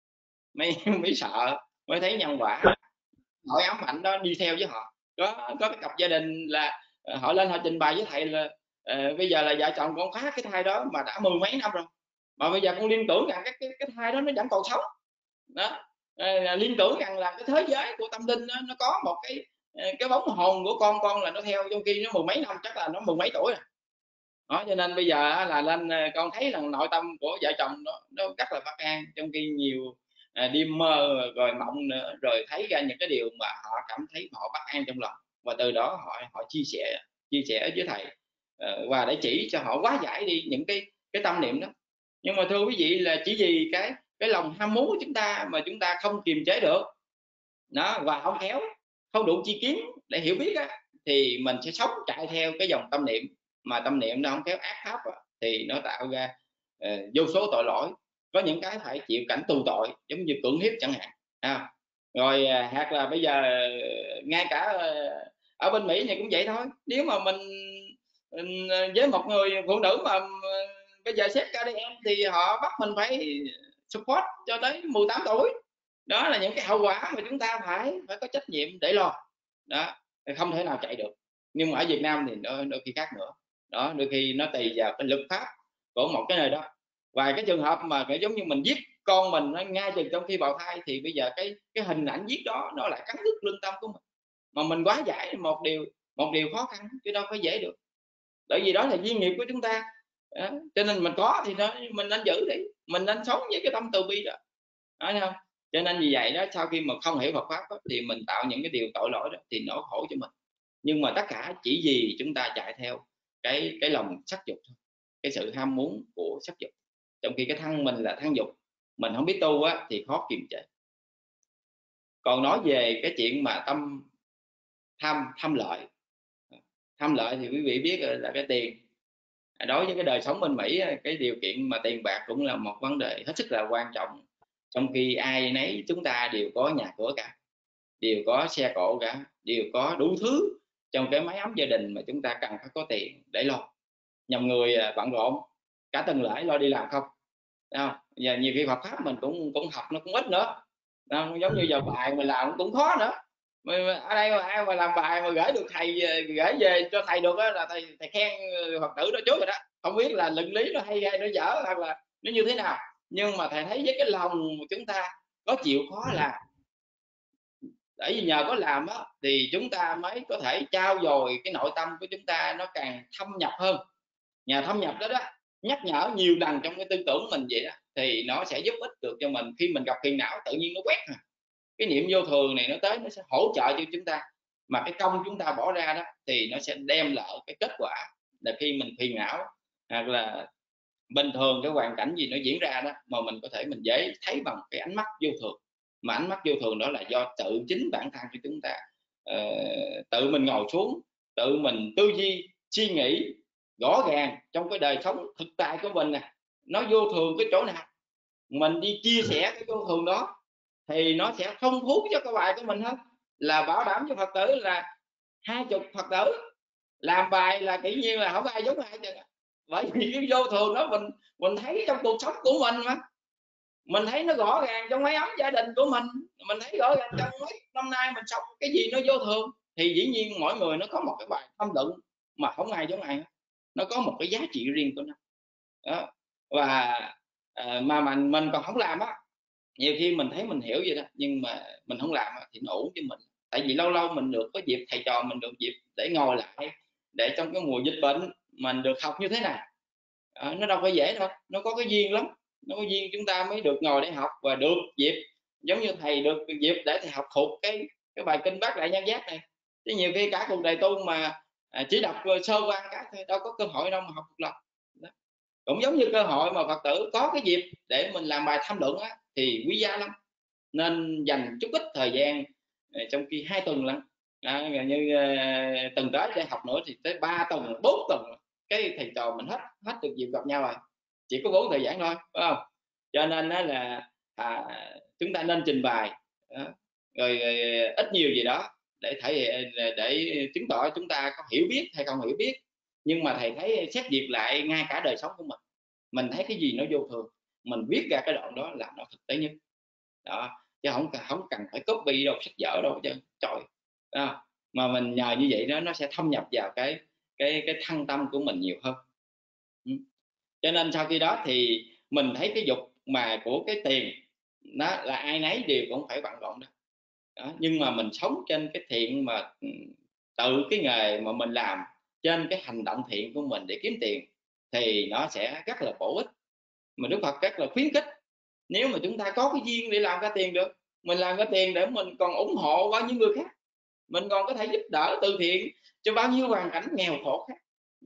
mới sợ, mới thấy nhân quả nỗi ám ảnh đó đi theo với họ. Có cái cặp gia đình là họ lên họ trình bày với thầy là bây giờ là vợ chồng con phá cái thai đó mà đã 10 mấy năm rồi, mà bây giờ con liên tưởng rằng cái thai đó nó vẫn còn sống đó. Liên tưởng rằng là cái thế giới của tâm linh nó có một cái bóng hồn của con là nó theo, trong khi nó 10 mấy năm, chắc là nó 10 mấy tuổi rồi đó. Cho nên bây giờ là lên con thấy rằng nội tâm của vợ chồng nó rất là bất an, trong khi nhiều đêm mơ rồi mộng nữa, rồi thấy ra những cái điều mà họ cảm thấy họ bất an trong lòng, và từ đó họ chia sẻ với thầy, và để chỉ cho họ hóa giải đi những cái tâm niệm đó. Nhưng mà thưa quý vị, là chỉ vì cái lòng ham muốn của chúng ta mà chúng ta không kiềm chế được đó, và không khéo, không đủ chi kiến để hiểu biết á, thì mình sẽ sống chạy theo cái dòng tâm niệm, mà tâm niệm nó không khéo ác pháp thì nó tạo ra vô số tội lỗi, có những cái phải chịu cảnh tù tội giống như cưỡng hiếp chẳng hạn. Rồi hoặc là bây giờ ngay cả ở bên Mỹ này cũng vậy thôi. Nếu mà mình với một người phụ nữ mà bây giờ xét ADN thì họ bắt mình phải support cho tới 18 tuổi. Đó là những cái hậu quả mà chúng ta phải có trách nhiệm để lo đó, không thể nào chạy được. Nhưng mà ở Việt Nam thì đôi khi khác nữa đó, đôi khi nó tùy vào cái luật pháp của một cái nơi đó. Và cái trường hợp mà giống như mình giết con mình ngay từ trong khi bào thai, thì bây giờ cái hình ảnh giết đó nó lại cắn đứt lương tâm của mình, mà mình quá giải một điều khó khăn chứ đâu có dễ được, bởi vì đó là duyên nghiệp của chúng ta đó. Cho nên mình có thì mình nên giữ đi, mình nên sống với cái tâm từ bi đó, thấy không? Cho nên vì vậy đó, sau khi mà không hiểu Phật pháp đó, thì mình tạo những cái điều tội lỗi đó thì nó khổ cho mình. Nhưng mà tất cả chỉ vì chúng ta chạy theo cái lòng sắc dục thôi, cái sự ham muốn của sắc dục, trong khi cái thân mình là thân dục, mình không biết tu á thì khó kiềm chế. Còn nói về cái chuyện mà tâm tham lợi thì quý vị biết là cái tiền. Đối với cái đời sống bên Mỹ, cái điều kiện mà tiền bạc cũng là một vấn đề hết sức là quan trọng, trong khi ai nấy chúng ta đều có nhà cửa cả, đều có xe cộ cả, đều có đủ thứ trong cái mái ấm gia đình, mà chúng ta cần phải có tiền để lo. Nhầm người bận rộn cả tuần lễ lo đi làm không, và nhiều khi Phật pháp mình cũng học nó cũng ít nữa, giống như giờ bài mình làm cũng khó nữa. Ở đây mà ai mà làm bài mà gửi được thầy, gửi về cho thầy được đó, là thầy khen Phật tử đó trước rồi đó. Không biết là luận lý nó hay nó dở, hoặc là nó như thế nào, nhưng mà thầy thấy với cái lòng chúng ta có chịu khó làm, bởi vì nhờ có làm á thì chúng ta mới có thể trao dồi cái nội tâm của chúng ta, nó càng thâm nhập hơn. Nhờ thâm nhập đó nhắc nhở nhiều lần trong cái tư tưởng mình vậy đó, thì nó sẽ giúp ích được cho mình. Khi mình gặp phiền não tự nhiên nó quét cái niệm vô thường này, nó tới, nó sẽ hỗ trợ cho chúng ta, mà cái công chúng ta bỏ ra đó thì nó sẽ đem lại cái kết quả là khi mình phiền não hoặc là bình thường cái hoàn cảnh gì nó diễn ra đó, mà mình có thể mình dễ thấy bằng cái ánh mắt vô thường. Mà ánh mắt vô thường đó là do tự chính bản thân của chúng ta tự mình ngồi xuống, tự mình tư duy suy nghĩ rõ ràng trong cái đời sống thực tại của mình nè, nó vô thường cái chỗ nào, mình đi chia sẻ cái vô thường đó thì nó sẽ phong phú cho cái bài của mình hơn. Là bảo đảm cho Phật tử là 20 Phật tử làm bài là tự nhiên là không ai giống ai chứ, bởi vì cái vô thường đó mình thấy trong cuộc sống của mình, mà mình thấy nó rõ ràng trong mái ấm gia đình của mình thấy rõ ràng trong mấy năm nay mình sống cái gì nó vô thường, thì dĩ nhiên mỗi người nó có một cái bài tâm luận mà không ai giống ai, nó có một cái giá trị riêng của nó đó. Và mà mình còn không làm á, nhiều khi mình thấy mình hiểu vậy đó, nhưng mà mình không làm thì nó ổn cho mình. Tại vì lâu lâu mình được có dịp, thầy trò mình được dịp để ngồi lại, để trong cái mùa dịch bệnh mình được học như thế nào. Nó đâu phải dễ đâu, nó có cái duyên lắm, nó có duyên chúng ta mới được ngồi để học, và được dịp giống như thầy được dịp để thầy học thuộc cái bài kinh Bát Đại Nhân Giác này. Chứ nhiều khi cả cuộc đời tu mà chỉ đọc sơ qua cái thôi, đâu có cơ hội đâu mà học một lần đó. Cũng giống như cơ hội mà Phật tử có cái dịp để mình làm bài tham luận á, thì quý giá lắm, nên dành chút ít thời gian trong khi 2 tuần lận, như tuần tới để học nữa thì tới 3 tuần 4 tuần cái thầy trò mình hết được dịp gặp nhau rồi, chỉ có 4 thời gian thôi, phải không? Cho nên đó là chúng ta nên trình bày đó, rồi ít nhiều gì đó để thể hiện, để chứng tỏ chúng ta có hiểu biết hay không hiểu biết. Nhưng mà thầy thấy xét duyệt lại ngay cả đời sống của mình thấy cái gì nó vô thường, mình viết ra cái đoạn đó là nó thực tế nhất đó, chứ không cần phải copy đâu, sách vở đâu chứ trời đó. Mà mình nhờ như vậy đó, nó sẽ thâm nhập vào cái thân tâm của mình nhiều hơn. Cho nên sau khi đó thì mình thấy cái dục mà của cái tiền đó là ai nấy đều cũng phải bận rộn đó. Nhưng mà mình sống trên cái thiện, mà tự cái nghề mà mình làm trên cái hành động thiện của mình để kiếm tiền thì nó sẽ rất là bổ ích, mà Đức Phật rất là khuyến khích Nếu mà chúng ta có cái duyên để làm ra tiền được, mình làm ra tiền để mình còn ủng hộ bao nhiêu người khác, mình còn có thể giúp đỡ từ thiện cho bao nhiêu hoàn cảnh nghèo khổ khác.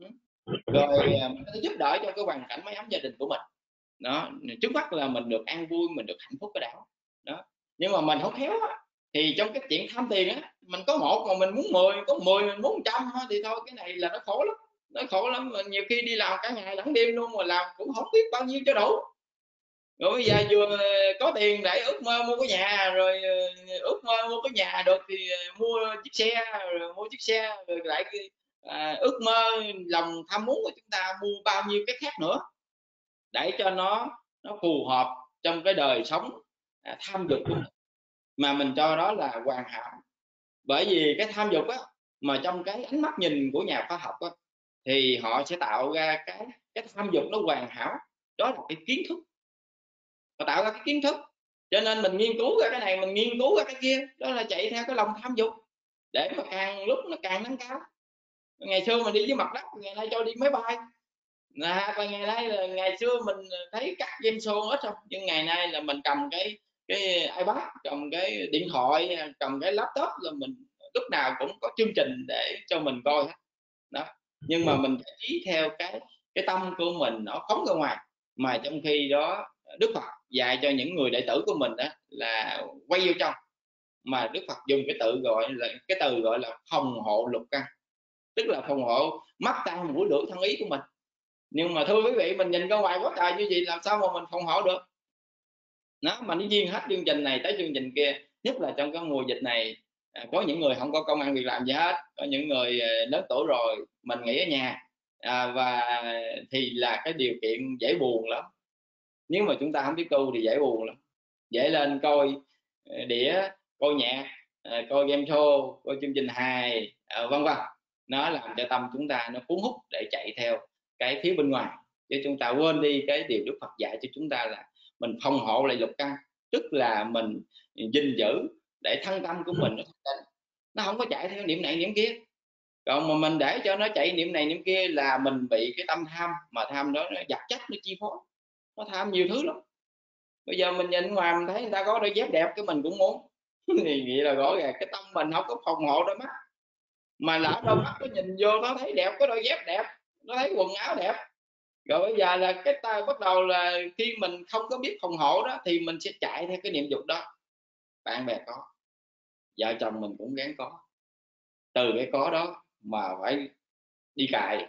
Rồi mình có thể giúp đỡ cho cái hoàn cảnh mái ấm gia đình của mình. Đó, trước mắt là mình được an vui, mình được hạnh phúc cái đã. Đó. Nhưng mà mình không khéo á, thì trong cái chuyện tham tiền á, mình có một mà mình muốn 10, có 10 mình muốn 100 thì thôi, cái này là nó khổ lắm. Nó khổ lắm, nhiều khi đi làm cả ngày lẫn đêm luôn mà làm cũng không biết bao nhiêu cho đủ. Rồi bây giờ vừa có tiền để ước mơ mua cái nhà, rồi ước mơ mua cái nhà được thì mua chiếc xe, rồi mua chiếc xe, rồi lại ước mơ lòng tham muốn của chúng ta mua bao nhiêu cái khác nữa để cho nó phù hợp trong cái đời sống tham dục của mình, mà mình cho đó là hoàn hảo. Bởi vì cái tham dục á, mà trong cái ánh mắt nhìn của nhà khoa học á, thì họ sẽ tạo ra cái tham dục nó hoàn hảo, đó là cái kiến thức, họ tạo ra cái kiến thức. Cho nên mình nghiên cứu ra cái này, mình nghiên cứu ra cái kia, đó là chạy theo cái lòng tham dục để mà càng lúc nó càng nâng cao. Ngày xưa mình đi với mặt đất, ngày nay cho đi máy bay. Và ngày nay là ngày xưa mình thấy các game show hết không, nhưng ngày nay là mình cầm cái iPad, cầm cái điện thoại, cầm cái laptop là mình lúc nào cũng có chương trình để cho mình coi hết. Đó. Nhưng mà mình phải trí theo cái tâm của mình nó phóng ra ngoài, mà trong khi đó Đức Phật dạy cho những người đệ tử của mình đó là quay vô trong, mà Đức Phật dùng cái từ gọi là phòng hộ lục căn, tức là phòng hộ mắt tai mũi lưỡi thân ý của mình. Nhưng mà thưa quý vị, mình nhìn ra ngoài quá trời như vậy làm sao mà mình phòng hộ được. Nó mà nó duyên hết chương trình này tới chương trình kia, nhất là trong cái mùa dịch này, có những người không có công ăn việc làm gì hết, có những người lớn tuổi rồi mình nghỉ ở nhà, và thì là cái điều kiện dễ buồn lắm. Nếu mà chúng ta không biết tu thì dễ buồn lắm, dễ lên coi đĩa, coi nhạc, coi game show, coi chương trình hài, vân vân. Nó làm cho tâm chúng ta nó cuốn hút để chạy theo cái phía bên ngoài, chứ chúng ta quên đi cái điều Đức Phật dạy cho chúng ta là mình phòng hộ lại lục căn, tức là mình gìn giữ để thân tâm của mình nó không có chạy theo niệm này niệm kia. Còn mà mình để cho nó chạy niệm này niệm kia là mình bị cái tâm tham, mà tham đó nó vật chất nó chi phối, nó tham nhiều thứ lắm. Bây giờ mình nhìn ngoài mình thấy người ta có đôi dép đẹp, cái mình cũng muốn thì nghĩ là rõ ràng cái tâm mình không có phòng hộ đôi mắt, mà lỡ đôi mắt nó nhìn vô nó thấy đẹp, có đôi dép đẹp, nó thấy quần áo đẹp, rồi bây giờ là cái ta bắt đầu là khi mình không có biết phòng hộ đó thì mình sẽ chạy theo cái niệm dục đó. Bạn bè có, vợ chồng mình cũng gắng có, từ cái có đó mà phải đi cài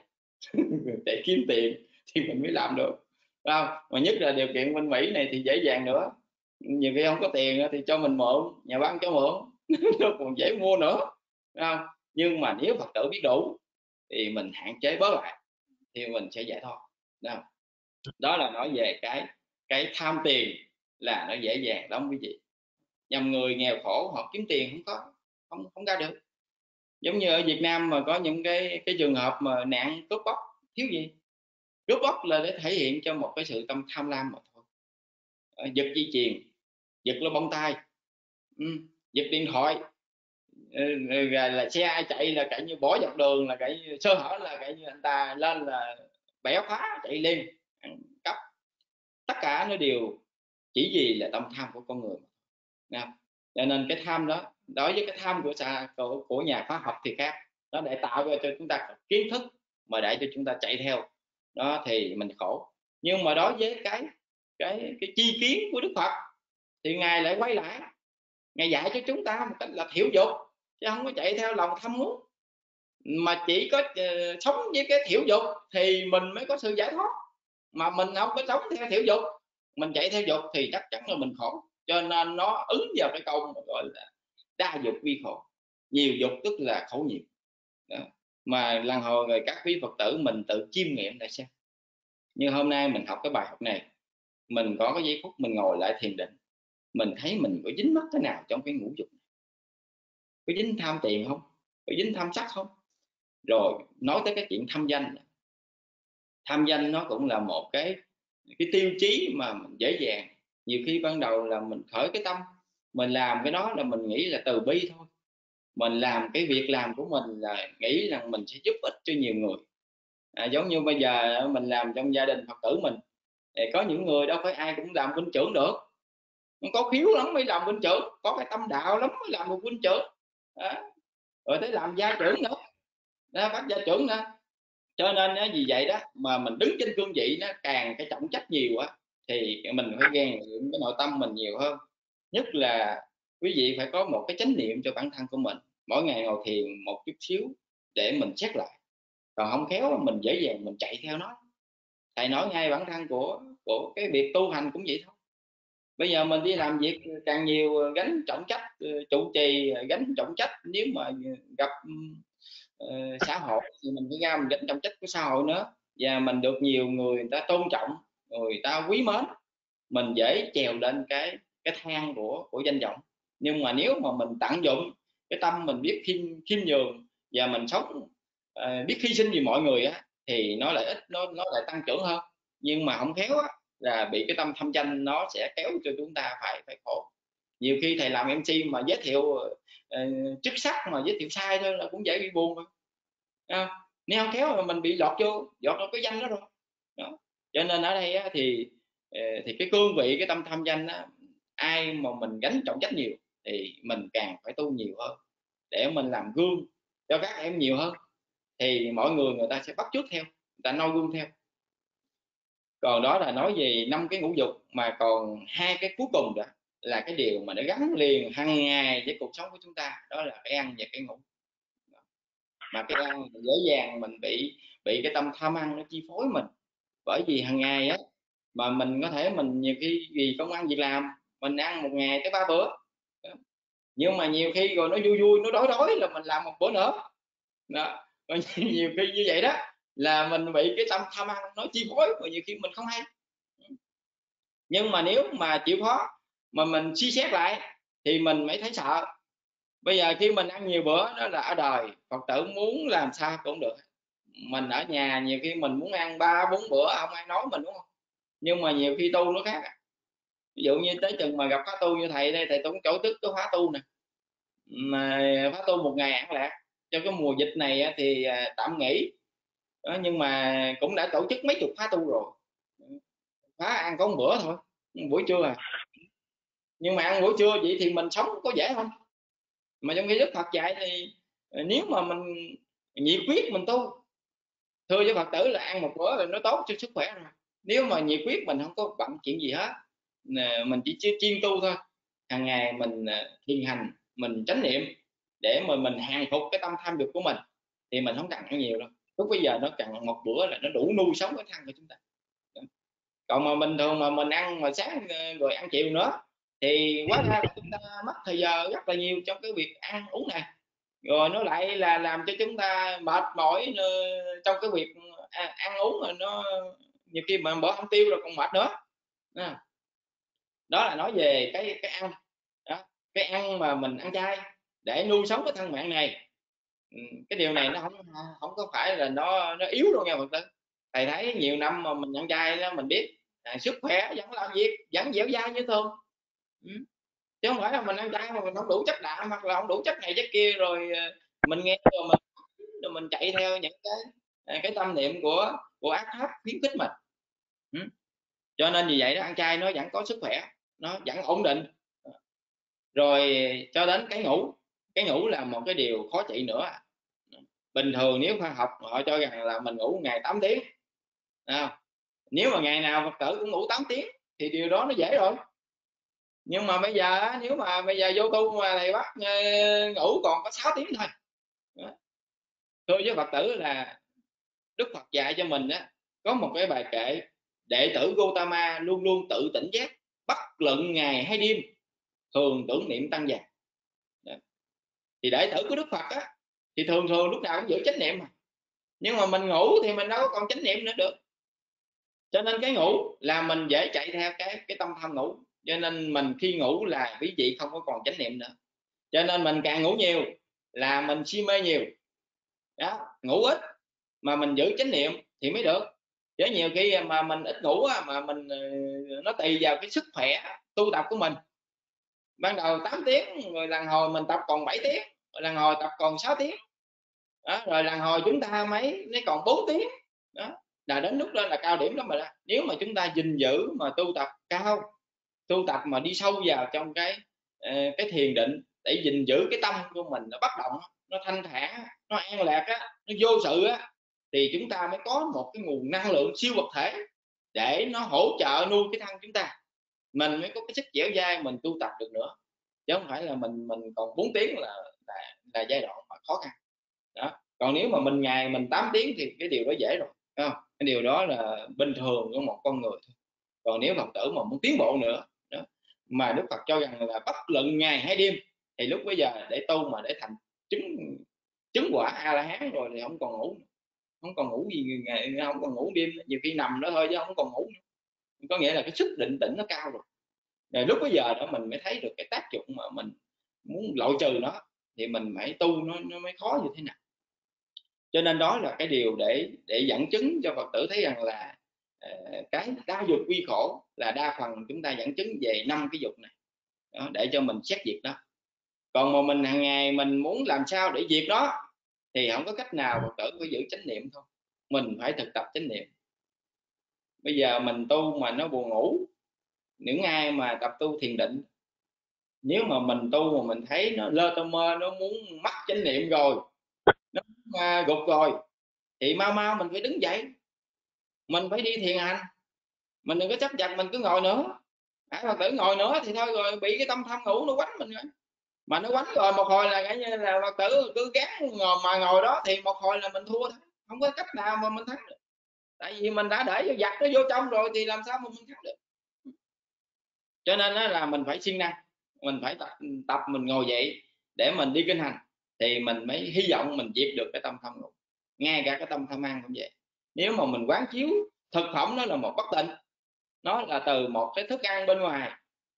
để kiếm tiền thì mình mới làm được, phải không? Mà nhất là điều kiện bên Mỹ này thì dễ dàng nữa, nhiều khi không có tiền thì cho mình mượn, nhà băng cho mượn nó còn dễ mua nữa, phải không? Nhưng mà nếu Phật tử biết đủ thì mình hạn chế bớt lại thì mình sẽ giải thoát. Đó là nói về cái tham tiền là nó dễ dàng lắm quý vị. Nhầm người nghèo khổ họ kiếm tiền không ra được. Giống như ở Việt Nam mà có những cái trường hợp mà nạn cướp bóc, thiếu gì? Cướp bóc là để thể hiện cho một cái sự tâm tham lam mà thôi. Giật dây chuyền, giật lô bông tai, giật điện thoại, là xe ai chạy là chạy như bỏ dọc đường, là chạy như sơ hở, là chạy như anh ta lên là bẻ khóa chạy lên ăn cắp. Tất cả nó đều chỉ vì là tâm tham của con người. Cho nên cái tham đó, đối với cái tham của nhà khoa học thì khác, nó để tạo ra cho chúng ta kiến thức mà để cho chúng ta chạy theo đó thì mình khổ. Nhưng mà đối với cái chi kiến của Đức Phật thì ngài lại quay lại, ngài dạy cho chúng ta một cách là thiểu dục, chứ không có chạy theo lòng tham muốn, mà chỉ có sống với cái thiểu dục thì mình mới có sự giải thoát. Mà mình không có sống theo thiểu dục, mình chạy theo dục thì chắc chắn là mình khổ. Cho nên nó ứng vào cái câu gọi là đa dục vi khổ, nhiều dục tức là khổ nhiều. Đó. Mà lần hồi rồi các quý Phật tử mình tự chiêm nghiệm lại xem. Như hôm nay mình học cái bài học này, mình có cái giây phút mình ngồi lại thiền định, mình thấy mình có dính mắc thế nào trong cái ngũ dục này? Có dính tham tiền không? Có dính tham sắc không? Rồi nói tới cái chuyện tham danh. Tham danh nó cũng là một cái tiêu chí mà mình dễ dàng. Nhiều khi ban đầu là mình khởi cái tâm, mình làm cái đó là mình nghĩ là từ bi thôi. Mình làm cái việc làm của mình là nghĩ rằng mình sẽ giúp ích cho nhiều người. Giống như bây giờ mình làm trong gia đình Phật tử mình, thì có những người đâu phải ai cũng làm huynh trưởng được, có khiếu lắm mới làm huynh trưởng, có cái tâm đạo lắm mới làm được huynh trưởng. Đó. Rồi tới làm gia trưởng nữa, bác gia trưởng nữa. Cho nên vì vậy đó mà mình đứng trên cương vị nó càng cái trọng trách nhiều á, thì mình phải rèn luyện cái nội tâm mình nhiều hơn. Nhất là quý vị phải có một cái chánh niệm cho bản thân của mình, mỗi ngày ngồi thiền một chút xíu để mình xét lại. Còn không khéo mình dễ dàng mình chạy theo nó. Thầy nói ngay bản thân của cái việc tu hành cũng vậy thôi. Bây giờ mình đi làm việc càng nhiều gánh trọng trách, trụ trì gánh trọng trách, nếu mà gặp xã hội thì mình phải ra mình gánh trọng trách của xã hội nữa, và mình được nhiều người ta tôn trọng, người ta quý mến, mình dễ trèo lên cái thang của danh vọng. Nhưng mà nếu mà mình tận dụng cái tâm mình biết khiêm nhường và mình sống biết hy sinh vì mọi người á, thì nó lại ít, nó lại tăng trưởng hơn. Nhưng mà không khéo á, là bị cái tâm tham tranh nó sẽ kéo cho chúng ta phải khổ. Nhiều khi thầy làm MC mà giới thiệu chức sắc mà giới thiệu sai thôi là cũng dễ bị buồn thôi. Nếu không khéo mà mình bị lọt vào cái danh đó rồi. Đó. Cho nên ở đây á, thì cái cương vị, cái tâm tham danh á, ai mà mình gánh trọng trách nhiều thì mình càng phải tu nhiều hơn để mình làm gương cho các em nhiều hơn, thì mọi người ta sẽ bắt chước theo, người ta noi gương theo. Còn đó là nói về 5 cái ngũ dục, mà còn 2 cái cuối cùng đó là cái điều mà nó gắn liền hàng ngày với cuộc sống của chúng ta, đó là cái ăn và cái ngủ. Mà cái ăn dễ dàng mình bị cái tâm tham ăn nó chi phối mình, bởi vì hàng ngày á mà mình có thể mình nhiều khi vì công ăn việc làm mình ăn một ngày tới 3 bữa, nhưng mà nhiều khi rồi nó vui nó đói là mình làm một bữa nữa đó. Rồi nhiều khi như vậy đó là mình bị cái tâm tham ăn nó chi phối, và nhiều khi mình không hay. Nhưng mà nếu mà chịu khó mà mình suy xét lại thì mình mới thấy sợ. Bây giờ khi mình ăn nhiều bữa đó là ở đời Phật tử muốn làm sao cũng được. Mình ở nhà nhiều khi mình muốn ăn 3-4 bữa không ai nói mình, đúng không? Nhưng mà nhiều khi tu nó khác. Ví dụ như tới chừng mà gặp khóa tu như thầy đây, thầy cũng tổ chức cái khóa tu nè, mà khóa tu 1 ngày ăn lạc. Trong cái mùa dịch này thì tạm nghỉ đó, nhưng mà cũng đã tổ chức mấy chục khóa tu rồi. Khóa ăn có 1 bữa thôi, buổi trưa à. Nhưng mà ăn buổi trưa vậy thì mình sống có dễ không? Mà trong khi Đức Phật dạy thì nếu mà mình nhiệt quyết mình tu, thưa với Phật tử là ăn 1 bữa là nó tốt cho sức khỏe rồi. Nếu mà nhiệt quyết mình không có bận chuyện gì hết, mình chỉ chuyên tu thôi, hàng ngày mình thiền hành, mình chánh niệm để mà mình hàng phục cái tâm tham dục của mình, thì mình không cần ăn nhiều đâu. Lúc bây giờ nó cần 1 bữa là nó đủ nuôi sống cái thân của chúng ta. Còn mà bình thường mà mình ăn mà sáng rồi ăn chiều nữa thì quá ra là chúng ta mất thời giờ rất là nhiều trong cái việc ăn uống này, rồi nó lại là làm cho chúng ta mệt mỏi trong cái việc ăn uống, rồi nó nhiều khi mà bữa không tiêu rồi còn mệt nữa. Đó là nói về cái ăn đó, cái ăn mà mình ăn chay để nuôi sống cái thân mạng này. Cái điều này nó không có phải là nó yếu đâu nha Phật tử. Thầy thấy nhiều năm mà mình ăn chay đó mình biết sức khỏe vẫn làm việc vẫn dẻo dai như thường. Chứ không phải là mình ăn chay mà mình không đủ chất đạm hoặc là không đủ chất này chất kia, rồi mình nghe rồi mình chạy theo những cái tâm niệm của ác pháp khuyến khích mình. Cho nên vì vậy đó, ăn chay nó vẫn có sức khỏe, nó vẫn ổn định. Rồi cho đến cái ngủ là một cái điều khó trị nữa. Bình thường nếu khoa học họ cho rằng là mình ngủ ngày 8 tiếng. Nếu mà ngày nào Phật tử cũng ngủ 8 tiếng thì điều đó nó dễ rồi. Nhưng mà bây giờ nếu mà bây giờ vô tu mà thầy bắt ngủ còn có 6 tiếng thôi. Thưa với Phật tử là Đức Phật dạy cho mình á, có một cái bài kệ: đệ tử Gotama luôn luôn tự tỉnh giác, bất luận ngày hay đêm, thường tưởng niệm tăng già. Thì đệ tử của Đức Phật á thì thường lúc nào cũng giữ chánh niệm mà. Nhưng mà mình ngủ thì mình đâu có còn chánh niệm nữa được. Cho nên cái ngủ là mình dễ chạy theo cái tâm tham ngủ. Cho nên mình khi ngủ là quý vị không có còn chánh niệm nữa. Cho nên mình càng ngủ nhiều là mình si mê nhiều đó. Ngủ ít mà mình giữ chánh niệm thì mới được. Chứ nhiều khi mà mình ít ngủ mà mình nó tùy vào cái sức khỏe tu tập của mình. Ban đầu 8 tiếng rồi lần hồi mình tập còn 7 tiếng, rồi lần hồi tập còn 6 tiếng đó, rồi lần hồi chúng ta mấy nó còn 4 tiếng đó, là đến lúc đó là cao điểm lắm rồi đó. Nếu mà chúng ta gìn giữ mà tu tập cao tu tập mà đi sâu vào trong cái thiền định để gìn giữ cái tâm của mình nó bất động, nó thanh thản, nó an lạc á, nó vô sự á, thì chúng ta mới có một cái nguồn năng lượng siêu vật thể để nó hỗ trợ nuôi cái thân chúng ta, mình mới có cái sức dẻo dai mình tu tập được nữa, chứ không phải là mình còn 4 tiếng là giai đoạn mà khó khăn đó. Còn nếu mà ngày mình 8 tiếng thì cái điều đó dễ rồi, không? Cái điều đó là bình thường của một con người thôi. Còn nếu Phật tử mà muốn tiến bộ nữa đó, mà Đức Phật cho rằng là bất luận ngày hay đêm, thì lúc bây giờ để tu mà để thành chứng quả A La Hán rồi thì không còn ngủ, không còn ngủ gì ngày, không còn ngủ đêm, nhiều khi nằm đó thôi chứ không còn ngủ nữa. Có nghĩa là cái sức định tĩnh nó cao rồi. Rồi lúc bây giờ đó mình mới thấy được cái tác dụng mà mình muốn loại trừ nó thì mình phải tu nó mới khó như thế nào. Cho nên đó là cái điều để dẫn chứng cho Phật tử thấy rằng là cái đa dục quy khổ là đa phần chúng ta dẫn chứng về 5 cái dục này đó, để cho mình xét diệt đó. Còn mà mình hàng ngày mình muốn làm sao để diệt đó thì không có cách nào, Phật tử phải giữ chánh niệm thôi, mình phải thực tập chánh niệm. Bây giờ mình tu mà nó buồn ngủ, những ai mà tập tu thiền định, nếu mà mình tu mà mình thấy nó lơ tơ mơ, nó muốn mất chánh niệm rồi, nó gục rồi, thì mau mình phải đứng dậy, mình phải đi thiền hành, mình đừng có chấp nhận mình cứ ngồi nữa. Phật tử ngồi nữa thì thôi rồi bị cái tâm tham ngủ nó quánh mình rồi, mà nó quánh rồi một hồi là như là Phật tử cứ gán ngồi đó thì một hồi là mình thua thôi, không có cách nào mà mình thắng được, tại vì mình đã để giặt nó vô trong rồi thì làm sao mà mình thắng được. Cho nên là mình phải siêng năng, mình phải tập mình ngồi dậy để mình đi kinh hành, thì mình mới hy vọng mình diệt được cái tâm tham ngủ. Ngay cả cái tâm tham ăn cũng vậy, nếu mà mình quán chiếu thực phẩm nó là một bất tịnh, nó là từ một cái thức ăn bên ngoài,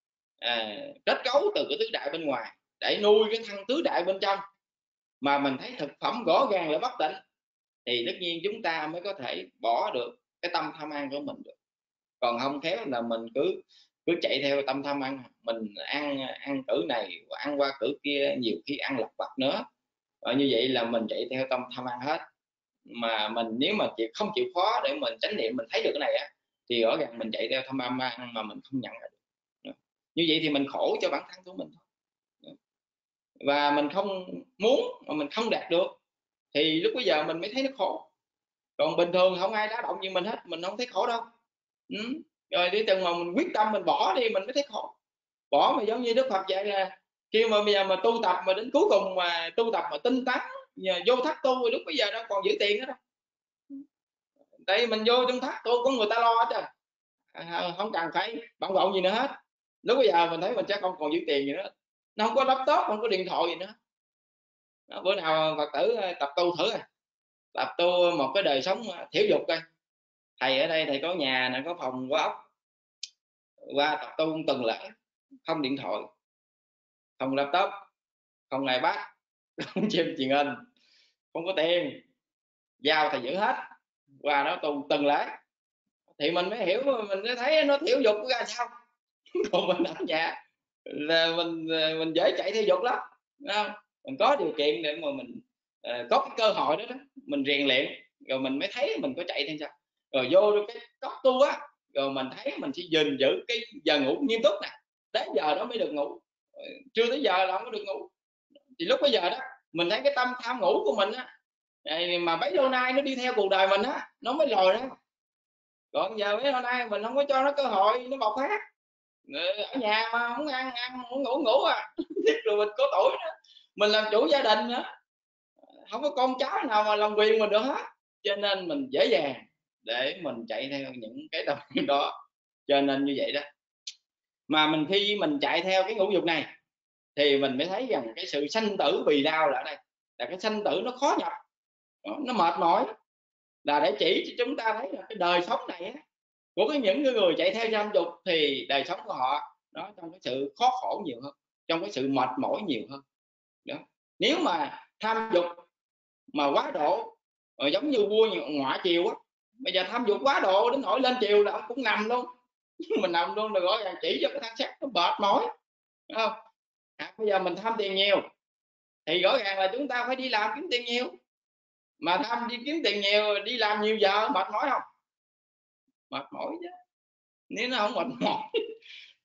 kết cấu từ cái tứ đại bên ngoài để nuôi cái thân tứ đại bên trong, mà mình thấy thực phẩm rõ ràng là bất tịnh, thì tất nhiên chúng ta mới có thể bỏ được cái tâm tham ăn của mình được. Còn không khéo là mình cứ chạy theo tâm tham ăn, mình ăn cử này ăn qua cử kia, nhiều khi ăn lặt vặt nữa, và như vậy là mình chạy theo tâm tham ăn hết. Mà mình nếu mà không chịu khó để mình chánh niệm, mình thấy được cái này á, thì rõ ràng mình chạy theo tham ăn mà mình không nhận ra được. Như vậy thì mình khổ cho bản thân của mình thôi, và mình không muốn mà mình không đạt được thì lúc bây giờ mình mới thấy nó khổ. Còn bình thường không ai đá động như mình hết, mình không thấy khổ đâu. Rồi đi từng mà mình quyết tâm mình bỏ đi mình mới thấy khổ. Bỏ mà giống như Đức Phật dạy là khi mà bây giờ mà tu tập mà đến cuối cùng mà tu tập mà tinh tấn vô thắt tu, lúc bây giờ đâu còn giữ tiền nữa đâu, tại vì mình vô trong thắt tu có người ta lo chứ, không cần phải bận rộn gì nữa hết. Lúc bây giờ mình thấy mình sẽ không còn giữ tiền gì nữa, nó không có laptop, không có điện thoại gì nữa. Đó, bữa nào Phật tử tập tu thử rồi, tập tu một cái đời sống thể dục coi. Thầy ở đây thầy có nhà này, có phòng có ốc, qua tập tu tuần lễ, không điện thoại, không laptop, không iPad, không xem truyền hình, không có tiền, giao thầy giữ hết, qua đó tu tuần lễ thì mình mới hiểu, mình mới thấy nó thể dục ra sao. Còn mình ở nhà là mình dễ chạy thể dục lắm, không? Mình có điều kiện để mà mình có cái cơ hội đó mình rèn luyện, rồi mình mới thấy mình có chạy thêm sao. Rồi vô cái cấp tu á, rồi mình thấy mình sẽ gìn giữ cái giờ ngủ nghiêm túc nè, đến giờ đó mới được ngủ, chưa tới giờ là không có được ngủ. Thì lúc bây giờ đó mình thấy cái tâm tham ngủ của mình á, mà bấy lâu nay nó đi theo cuộc đời mình á, nó mới lòi ra. Còn giờ mấy lâu nay mình không có cho nó cơ hội, nó bộc phát. Ở nhà mà muốn ăn muốn ngủ à. Rồi mình có tuổi nữa, mình làm chủ gia đình nữa, không có con cháu nào mà làm quyền mình được hết, cho nên mình dễ dàng để mình chạy theo những cái tâm đó. Cho nên như vậy đó, mà khi mình chạy theo cái ngũ dục này thì mình mới thấy rằng cái sự sanh tử vì đau là ở đây, là cái sanh tử nó khó nhập, nó mệt mỏi, là để chỉ cho chúng ta thấy là cái đời sống này á, của những người chạy theo dâm dục thì đời sống của họ nó trong cái sự khó khổ nhiều hơn, trong cái sự mệt mỏi nhiều hơn đó. Nếu mà tham dục mà quá độ, giống như vua ngoại triều á, bây giờ tham dục quá độ đến nỗi lên triều là ông cũng nằm luôn. Mình nằm luôn rồi, rõ ràng chỉ cho cái thân xác nó mệt mỏi, đúng không? Bây giờ mình tham tiền nhiều thì rõ ràng là chúng ta phải đi làm kiếm tiền nhiều, mà tham đi kiếm tiền nhiều, đi làm nhiều giờ mệt mỏi không? Mệt mỏi chứ. Nếu nó không mệt mỏi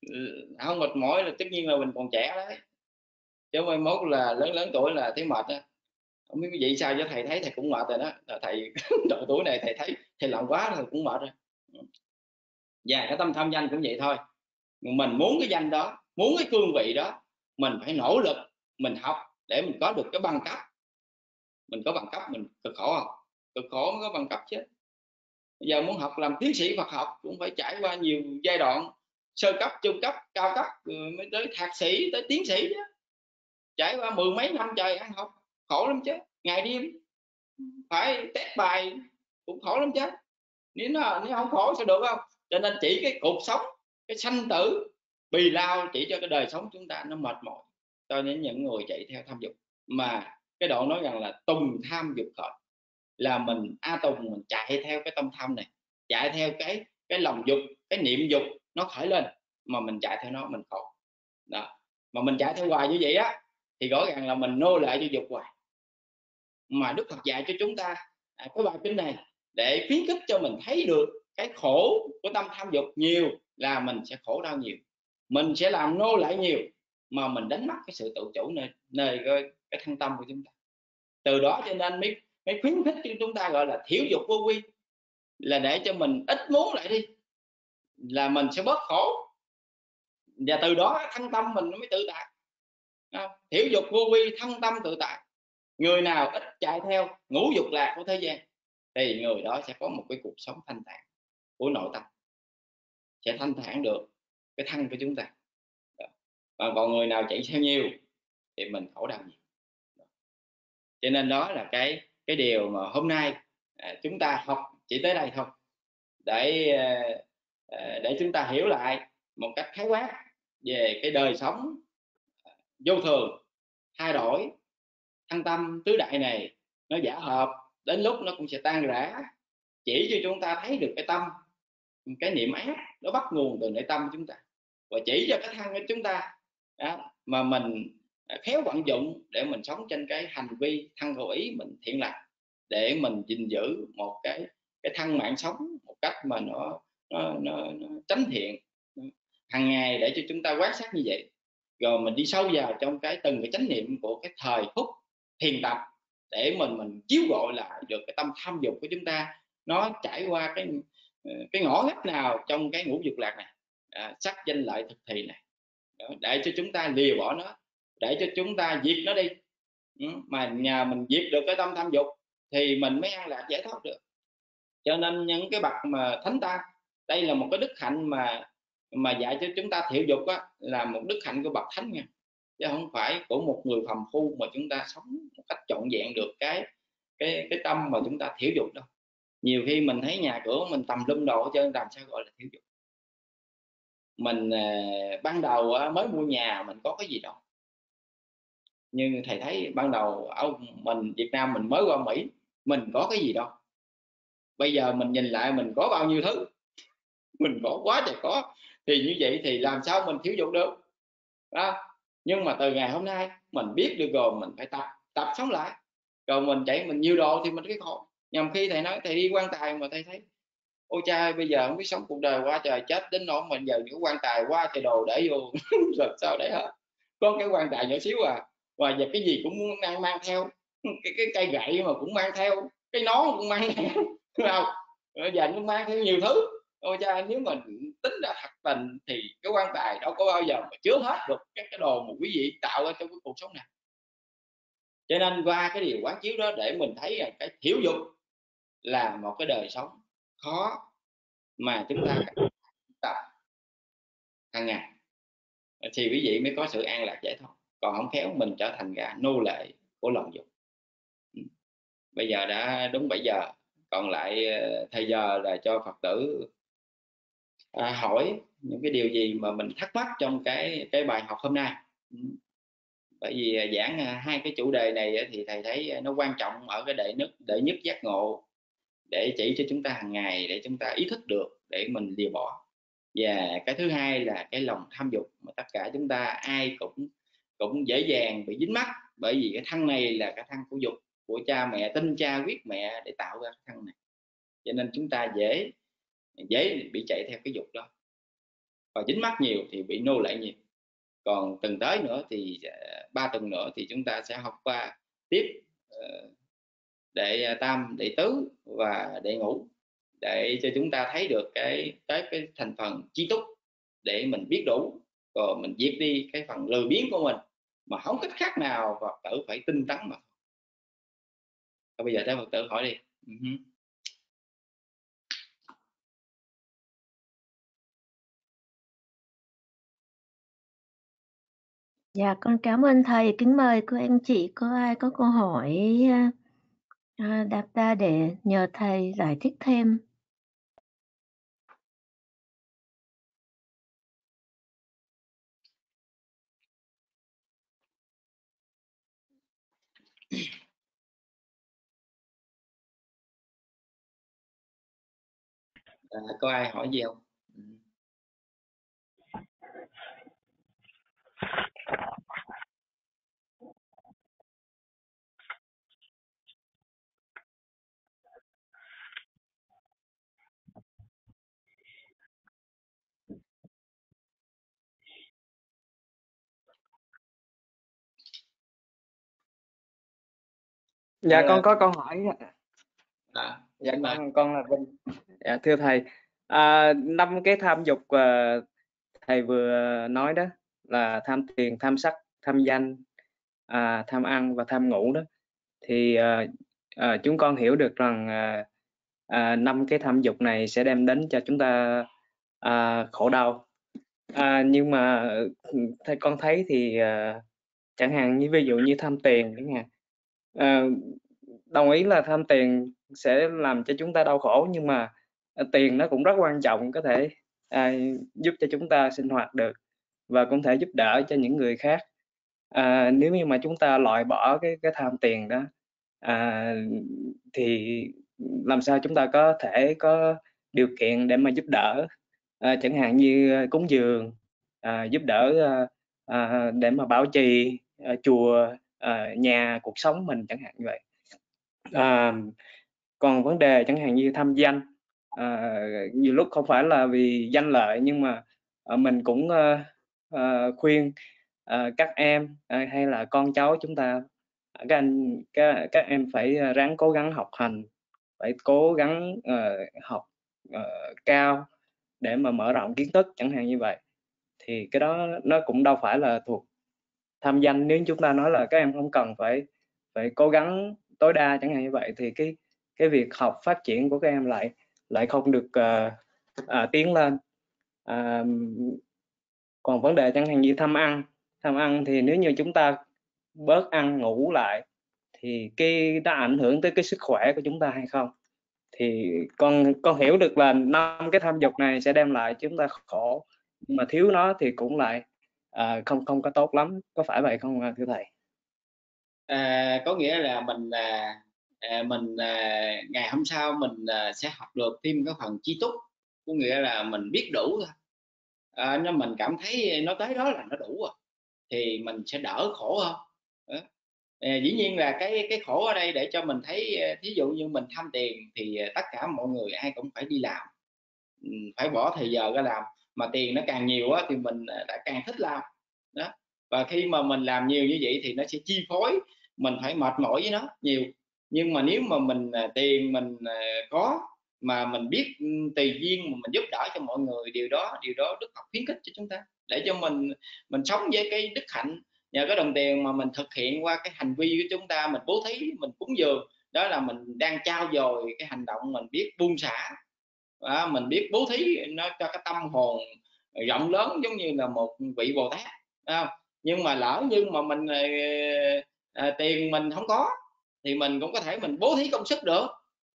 không mệt mỏi là tất nhiên là mình còn trẻ đấy, chứ mai mốt là lớn tuổi là thấy mệt á. Không biết cái gì sao, cho thầy thấy thầy cũng mệt rồi đó, là thầy độ tuổi này thầy thấy thầy làm quá rồi cũng mệt rồi. Và cái tâm tham danh cũng vậy thôi, mình muốn cái danh đó, muốn cái cương vị đó, mình phải nỗ lực mình học để mình có được cái bằng cấp. Mình có bằng cấp mình cực khổ không? Cực khổ mới có bằng cấp chứ. Bây giờ muốn học làm tiến sĩ Phật học cũng phải trải qua nhiều giai đoạn, sơ cấp, trung cấp, cao cấp, mới tới thạc sĩ, tới tiến sĩ đó. Trải qua 10 mấy năm trời ăn học, khổ lắm chứ, ngày đêm phải test bài cũng khổ lắm chứ. Nếu không khổ sẽ được không? Cho nên chỉ cái cuộc sống, cái sanh tử bì lao chỉ cho cái đời sống chúng ta nó mệt mỏi. Cho nên những người chạy theo tham dục, mà cái độ nói rằng là tùng tham dục khởi, là mình tùng, mình chạy theo cái tâm tham này, chạy theo cái lòng dục, cái niệm dục nó khởi lên, mà mình chạy theo nó mình khổ đó. Mà mình chạy theo hoài như vậy á thì rõ ràng là mình nô lệ cho dục hoài. Mà Đức Phật dạy cho chúng ta cái bài kinh này để khuyến khích cho mình thấy được cái khổ của tâm tham dục nhiều là mình sẽ khổ đau nhiều, mình sẽ làm nô lệ nhiều, mà mình đánh mất cái sự tự chủ nơi cái thân tâm của chúng ta. Từ đó cho nên mới khuyến khích cho chúng ta gọi là thiểu dục vô vi, là để cho mình ít muốn lại đi, là mình sẽ bớt khổ, và từ đó thân tâm mình nó mới tự tại. Thiểu dục vô vi, thân tâm tự tại. Người nào ít chạy theo ngũ dục lạc của thế gian thì người đó sẽ có một cái cuộc sống thanh thản của nội tâm, sẽ thanh thản được cái thân của chúng ta. Và còn người nào chạy theo nhiều thì mình khổ đau nhiều. Cho nên đó là cái điều mà hôm nay chúng ta học chỉ tới đây thôi, để chúng ta hiểu lại một cách khái quát về cái đời sống vô thường, thay đổi, thân tâm tứ đại này nó giả hợp, đến lúc nó cũng sẽ tan rã, chỉ cho chúng ta thấy được cái tâm, cái niệm ác nó bắt nguồn từ nội tâm chúng ta, và chỉ cho cái thân của chúng ta đó, mà mình khéo vận dụng để mình sống trên cái hành vi thân khẩu ý mình thiện lành, để mình gìn giữ một cái thân mạng sống một cách mà nó chánh thiện hàng ngày, để cho chúng ta quan sát như vậy, rồi mình đi sâu vào trong từng cái chánh niệm của cái thời phút thiền tập, để mình chiếu gọi lại được cái tâm tham dục của chúng ta nó trải qua cái ngõ ngách nào trong cái ngũ dục lạc này, sắc danh lợi thực thì này đó, để cho chúng ta lìa bỏ nó, để cho chúng ta diệt nó đi. Mà nhà mình diệt được cái tâm tham dục thì mình mới an lạc giải thoát được. Cho nên những cái bậc mà thánh ta, đây là một cái đức hạnh mà dạy cho chúng ta thiểu dục á, là một đức hạnh của bậc thánh nha, chứ không phải của một người phàm phu mà chúng ta sống một cách trọn vẹn được cái tâm mà chúng ta thiểu dục đâu. Nhiều khi mình thấy nhà cửa mình tầm lum đồ hết trơn, làm sao gọi là thiểu dục? Mình ban đầu mới mua nhà mình có cái gì đâu, nhưng thầy thấy ban đầu ở mình Việt Nam mình mới qua Mỹ mình có cái gì đâu. Bây giờ mình nhìn lại mình có bao nhiêu thứ, mình có quá trời có, thì như vậy thì làm sao mình thiếu dục được đó. Nhưng mà từ ngày hôm nay mình biết được rồi, mình phải tập sống lại, rồi mình chạy mình nhiều đồ thì mình cái khổ. Nhằm khi thầy nói thầy đi quan tài mà thầy thấy ôi cha bây giờ không biết sống cuộc đời qua trời, chết đến nỗi mình giờ những quan tài qua trời đồ để vô rồi sao để hết, có cái quan tài nhỏ xíu và giờ cái gì cũng mang theo, cái cây gậy mà cũng mang theo, cái nón cũng mang theo không, rồi giờ nó mang theo nhiều thứ. Ôi cha, nếu mà tính ra thật tình thì cái quan tài đâu có bao giờ mà chứa hết được các cái đồ mà quý vị tạo ra trong cái cuộc sống này. Cho nên qua cái điều quán chiếu đó để mình thấy rằng cái thiểu dục là một cái đời sống khó mà chúng ta tập hàng ngày thì quý vị mới có sự an lạc giải thoát. Còn không khéo mình trở thành gà nô lệ của lòng dục. Bây giờ đã đúng 7 giờ, còn lại thời giờ là cho Phật tử hỏi những cái điều gì mà mình thắc mắc trong cái bài học hôm nay. Bởi vì giảng hai cái chủ đề này thì thầy thấy nó quan trọng ở cái đệ nhất giác ngộ, để chỉ cho chúng ta hàng ngày, để chúng ta ý thức được để mình lìa bỏ. Và cái thứ hai là cái lòng tham dục mà tất cả chúng ta ai cũng dễ dàng bị dính mắc, bởi vì cái thân này là cái thân của dục, của cha mẹ tinh cha huyết mẹ để tạo ra cái thân này, cho nên chúng ta dễ bị chạy theo cái dục đó. và dính mắc nhiều thì bị nô lệ nhiều. Còn tuần tới nữa thì 3 tuần nữa thì chúng ta sẽ học qua tiếp đệ tam, đệ tứ và đệ ngũ, để cho chúng ta thấy được cái thành phần chi túc để mình biết đủ, rồi mình diệt đi cái phần lười biếng của mình, mà không cách khác nào Phật tử phải tinh tấn mà. Bây giờ tới Phật tử hỏi đi. Dạ, con cảm ơn thầy. Kính mời cô anh chị, có ai có câu hỏi đáp ta để nhờ thầy giải thích thêm. Có ai hỏi gì không? Dạ con có câu hỏi. Dạ con là Vinh. Dạ thưa thầy, 5 cái tham dục thầy vừa nói đó là tham tiền, tham sắc, tham danh, tham ăn và tham ngủ đó, thì chúng con hiểu được rằng 5 cái tham dục này sẽ đem đến cho chúng ta khổ đau. Nhưng mà thầy con thấy thì chẳng hạn như ví dụ như tham tiền chẳng hạn, đồng ý là tham tiền sẽ làm cho chúng ta đau khổ, nhưng mà tiền nó cũng rất quan trọng, có thể giúp cho chúng ta sinh hoạt được và cũng thể giúp đỡ cho những người khác. Nếu như mà chúng ta loại bỏ cái tham tiền đó, thì làm sao chúng ta có thể có điều kiện để mà giúp đỡ, chẳng hạn như cúng dường, giúp đỡ để mà bảo trì chùa, nhà, cuộc sống mình chẳng hạn như vậy. Còn vấn đề chẳng hạn như tham danh, nhiều lúc không phải là vì danh lợi, nhưng mà mình cũng khuyên các em hay là con cháu chúng ta, các em phải ráng cố gắng học hành, phải cố gắng học cao để mà mở rộng kiến thức chẳng hạn như vậy. Thì cái đó nó cũng đâu phải là thuộc tham danh. Nếu chúng ta nói là các em không cần phải cố gắng tối đa chẳng hạn như vậy, thì cái việc học phát triển của các em lại không được tiến lên. Còn vấn đề chẳng hạn như tham ăn thì nếu như chúng ta bớt ăn ngủ lại thì cái đã ảnh hưởng tới cái sức khỏe của chúng ta hay không. Thì con hiểu được là 5 cái tham dục này sẽ đem lại chúng ta khổ, nhưng mà thiếu nó thì cũng lại không có tốt lắm, có phải vậy không thưa thầy? Có nghĩa là mình ngày hôm sau mình sẽ học được thêm cái phần chi túc, có nghĩa là mình biết đủ thôi. Nên mình cảm thấy nó tới đó là nó đủ rồi thì mình sẽ đỡ khổ hơn. Dĩ nhiên là cái khổ ở đây để cho mình thấy, thí dụ như mình tham tiền thì tất cả mọi người ai cũng phải đi làm, phải bỏ thời giờ ra làm, mà tiền nó càng nhiều á thì mình đã càng thích làm đó. Và khi mà mình làm nhiều như vậy thì nó sẽ chi phối mình phải mệt mỏi với nó nhiều. Nhưng mà nếu mà mình tiền mình có mà mình biết tùy duyên mà mình giúp đỡ cho mọi người, điều đó Đức Phật khuyến khích cho chúng ta để cho mình sống với cái đức hạnh. Nhờ cái đồng tiền mà mình thực hiện qua cái hành vi của chúng ta, mình bố thí, mình cúng dường, đó là mình đang trao dồi cái hành động mình biết buông xả. Mình biết bố thí nó cho cái tâm hồn rộng lớn giống như là một vị Bồ Tát. Nhưng mà lỡ như mà mình tiền mình không có thì mình cũng có thể mình bố thí công sức được.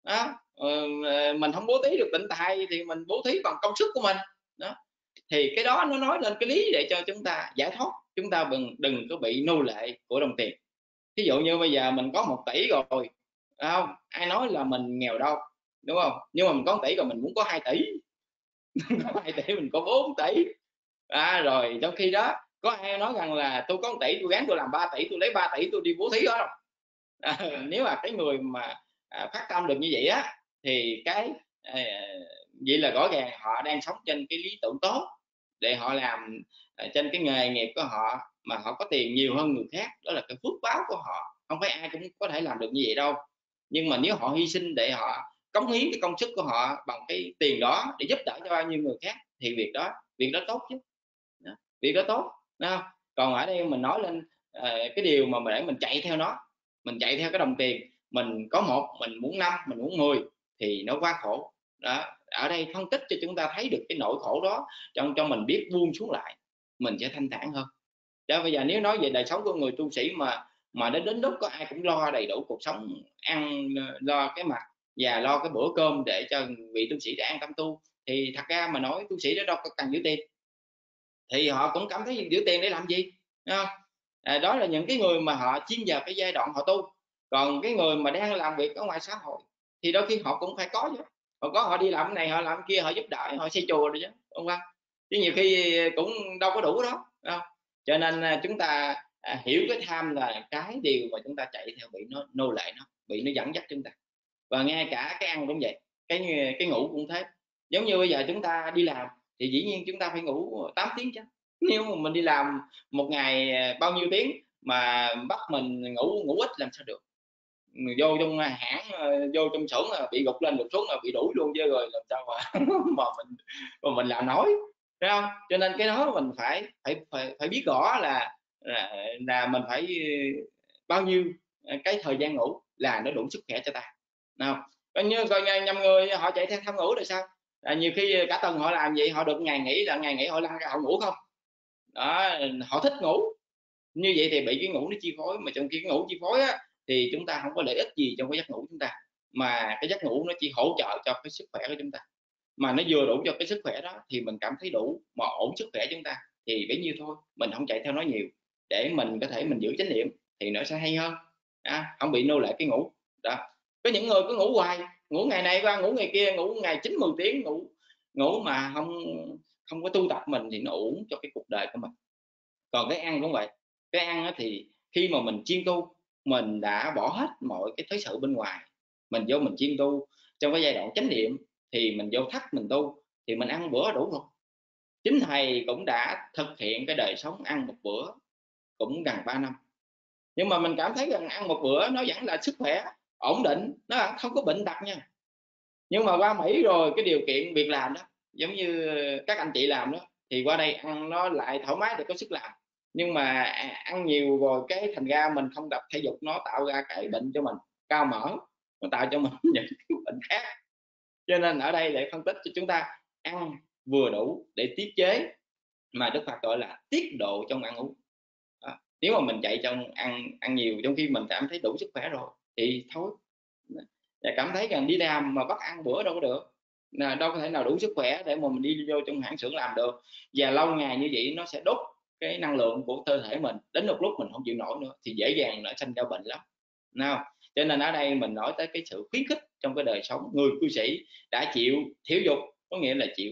Mình không bố thí được tịnh tài thì mình bố thí bằng công sức của mình đó. Thì cái đó nó nói lên cái lý để cho chúng ta giải thoát, chúng ta đừng có bị nô lệ của đồng tiền. Ví dụ như bây giờ mình có 1 tỷ rồi, không ai nói là mình nghèo đâu, đúng không? Nhưng mà mình có 1 tỷ rồi mình muốn có 2 tỷ có 2 tỷ mình có 4 tỷ. Rồi trong khi đó có ai nói rằng là tôi có 1 tỷ tôi gắng tôi làm 3 tỷ, tôi lấy 3 tỷ tôi đi bố thí đó không? Nếu mà cái người mà phát tâm được như vậy á thì cái vậy là rõ ràng họ đang sống trên cái lý tưởng tốt. để họ làm trên cái nghề nghiệp của họ mà họ có tiền nhiều hơn người khác, đó là cái phước báo của họ. Không phải ai cũng có thể làm được như vậy đâu, nhưng mà nếu họ hy sinh để họ cống hiến cái công sức của họ bằng cái tiền đó để giúp đỡ cho bao nhiêu người khác thì việc đó tốt chứ. Đó, việc đó tốt. Đó. Còn ở đây mình nói lên cái điều mà để mình chạy theo nó, mình chạy theo cái đồng tiền, mình có một, mình muốn 5, mình muốn 10 thì nó quá khổ. Đó, ở đây phân tích cho chúng ta thấy được cái nỗi khổ đó, cho mình biết buông xuống lại, mình sẽ thanh thản hơn. Chứ bây giờ nếu nói về đời sống của người tu sĩ mà đến lúc có ai cũng lo đầy đủ cuộc sống, ăn lo cái mặt và lo cái bữa cơm để cho vị tu sĩ để an tâm tu, thì thật ra mà nói tu sĩ đó đâu có cần giữ tiền, thì họ cũng cảm thấy giữ tiền để làm gì, đúng không? Đó là những cái người mà họ chuyên vào cái giai đoạn họ tu. Còn cái người mà đang làm việc ở ngoài xã hội thì đôi khi họ cũng phải có chứ, họ có, họ đi làm cái này họ làm cái kia, họ giúp đỡ, họ xây chùa rồi chứ, đúng không? Chứ nhiều khi cũng đâu có đủ đó, đúng không? Cho nên chúng ta hiểu cái tham là cái điều mà chúng ta chạy theo bị nó nô lệ, nó bị nó dẫn dắt chúng ta. Và ngay cả cái ăn cũng vậy, cái ngủ cũng thế. Giống như bây giờ chúng ta đi làm thì dĩ nhiên chúng ta phải ngủ 8 tiếng chứ. Nếu mà mình đi làm một ngày bao nhiêu tiếng mà bắt mình ngủ ít làm sao được. Vô trong hãng, vô trong xưởng là bị gục lên gục xuống là bị đuổi luôn chứ, rồi làm sao mà mình làm nói, thấy không? Cho nên cái đó mình phải biết rõ là mình phải bao nhiêu cái thời gian ngủ là nó đủ sức khỏe cho ta. Nào, coi như nhầm người họ chạy theo tham ngủ rồi sao? Nhiều khi cả tuần họ làm vậy, họ được ngày nghỉ, là ngày nghỉ họ lăn ra họ ngủ không đó, họ thích ngủ như vậy thì bị cái ngủ nó chi phối. Mà trong khi cái ngủ chi phối á, thì chúng ta không có lợi ích gì trong cái giấc ngủ chúng ta, mà cái giấc ngủ nó chỉ hỗ trợ cho cái sức khỏe của chúng ta, mà nó vừa đủ cho cái sức khỏe đó thì mình cảm thấy đủ, mà ổn sức khỏe chúng ta thì bấy nhiêu thôi, mình không chạy theo nó nhiều để mình có thể mình giữ chánh niệm thì nó sẽ hay hơn, không bị nô lệ cái ngủ đó. Có những người cứ ngủ hoài, ngủ ngày này qua ngủ ngày kia, ngủ ngày 9-10 tiếng, ngủ mà không có tu tập mình thì nó uổng cho cái cuộc đời của mình. Còn cái ăn cũng vậy, cái ăn thì khi mà mình chuyên tu, mình đã bỏ hết mọi cái thế sự bên ngoài, mình vô mình chuyên tu trong cái giai đoạn chánh niệm, thì mình vô thắt mình tu thì mình ăn bữa đủ rồi. Chính thầy cũng đã thực hiện cái đời sống ăn một bữa cũng gần 3 năm, nhưng mà mình cảm thấy rằng ăn một bữa nó vẫn là sức khỏe ổn định, nó không có bệnh tật nha. Nhưng mà qua Mỹ rồi cái điều kiện việc làm đó giống như các anh chị làm đó, thì qua đây ăn nó lại thoải mái để có sức làm. Nhưng mà ăn nhiều rồi cái thành ra mình không tập thể dục, nó tạo ra cái bệnh cho mình, cao mỡ, nó tạo cho mình những cái bệnh khác. Cho nên ở đây để phân tích cho chúng ta ăn vừa đủ để tiết chế, mà Đức Phật gọi là tiết độ trong ăn uống đó. Nếu mà mình chạy trong ăn nhiều trong khi mình cảm thấy đủ sức khỏe rồi thì thôi, và cảm thấy rằng đi làm mà bắt ăn bữa đâu có được, đâu có thể nào đủ sức khỏe để mà mình đi vô trong hãng xưởng làm được. Và lâu ngày như vậy nó sẽ đốt cái năng lượng của cơ thể mình, đến một lúc mình không chịu nổi nữa thì dễ dàng nó sanh ra bệnh lắm nào. Cho nên ở đây mình nói tới cái sự khuyến khích trong cái đời sống người cư sĩ đã chịu thiếu dục, có nghĩa là chịu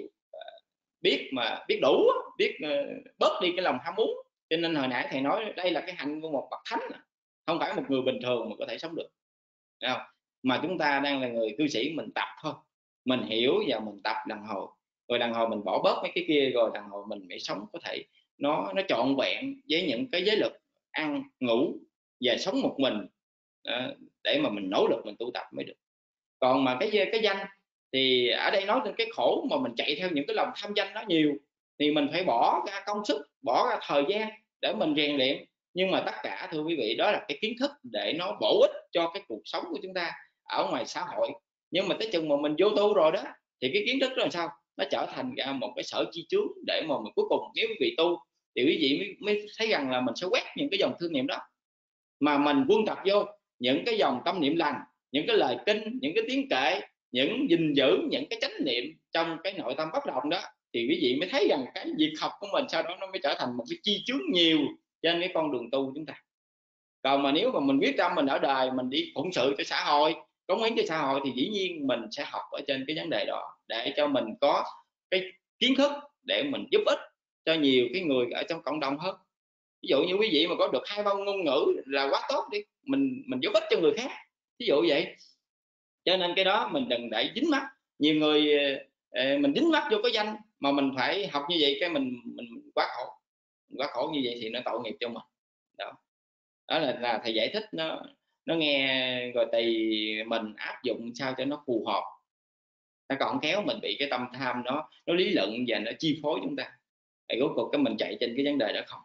biết đủ, biết bớt đi cái lòng ham muốn. Cho nên hồi nãy thầy nói đây là cái hạnh của một bậc thánh, không phải một người bình thường mà có thể sống được. Không? Mà chúng ta đang là người cư sĩ, mình tập thôi, mình hiểu và mình tập đàn hồi, rồi đàn hồi mình bỏ bớt mấy cái kia, rồi đàn hồi mình mới sống có thể nó trọn vẹn với những cái giới luật ăn ngủ và sống một mình, để mà mình nỗ lực mình tu tập mới được. Còn mà cái danh thì ở đây nói đến cái khổ mà mình chạy theo những cái lòng tham danh nó nhiều, thì mình phải bỏ ra công sức, bỏ ra thời gian để mình rèn luyện. Nhưng mà tất cả thưa quý vị, đó là cái kiến thức để nó bổ ích cho cái cuộc sống của chúng ta ở ngoài xã hội. Nhưng mà tới chừng mà mình vô tu rồi đó thì cái kiến thức đó làm sao nó trở thành ra một cái sở chi chướng, để mà mình cuối cùng nếu quý vị tu thì quý vị mới thấy rằng là mình sẽ quét những cái dòng thương niệm đó, mà mình quân tập vô những cái dòng tâm niệm lành, những cái lời kinh, những cái tiếng kệ, những gìn giữ những cái chánh niệm trong cái nội tâm bất động đó, thì quý vị mới thấy rằng cái việc học của mình sau đó nó mới trở thành một cái chi chướng nhiều trên cái con đường tu chúng ta. Còn mà nếu mà mình quyết tâm mình ở đời mình đi phụng sự cho xã hội, cống hiến cho xã hội, thì dĩ nhiên mình sẽ học ở trên cái vấn đề đó để cho mình có cái kiến thức để mình giúp ích cho nhiều cái người ở trong cộng đồng hơn. Ví dụ như quý vị mà có được 2-3 ngôn ngữ là quá tốt đi, mình giúp ích cho người khác, ví dụ vậy. Cho nên cái đó mình đừng để dính mắt. Nhiều người mình dính mắc vô cái danh mà mình phải học như vậy, cái mình quá khổ như vậy thì nó tội nghiệp cho mình. Đó là thầy giải thích nó nghe rồi tùy mình áp dụng sao cho nó phù hợp. Nó còn kéo mình bị cái tâm tham nó lý luận và nó chi phối chúng ta, thì cuối cùng cái mình chạy trên cái vấn đề đó không.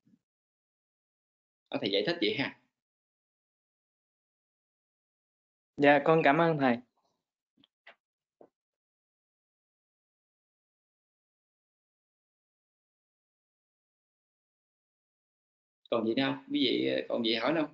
Đó, thầy giải thích vậy ha. Dạ con cảm ơn thầy. Còn gì nữa không quý vị, còn gì hỏi không?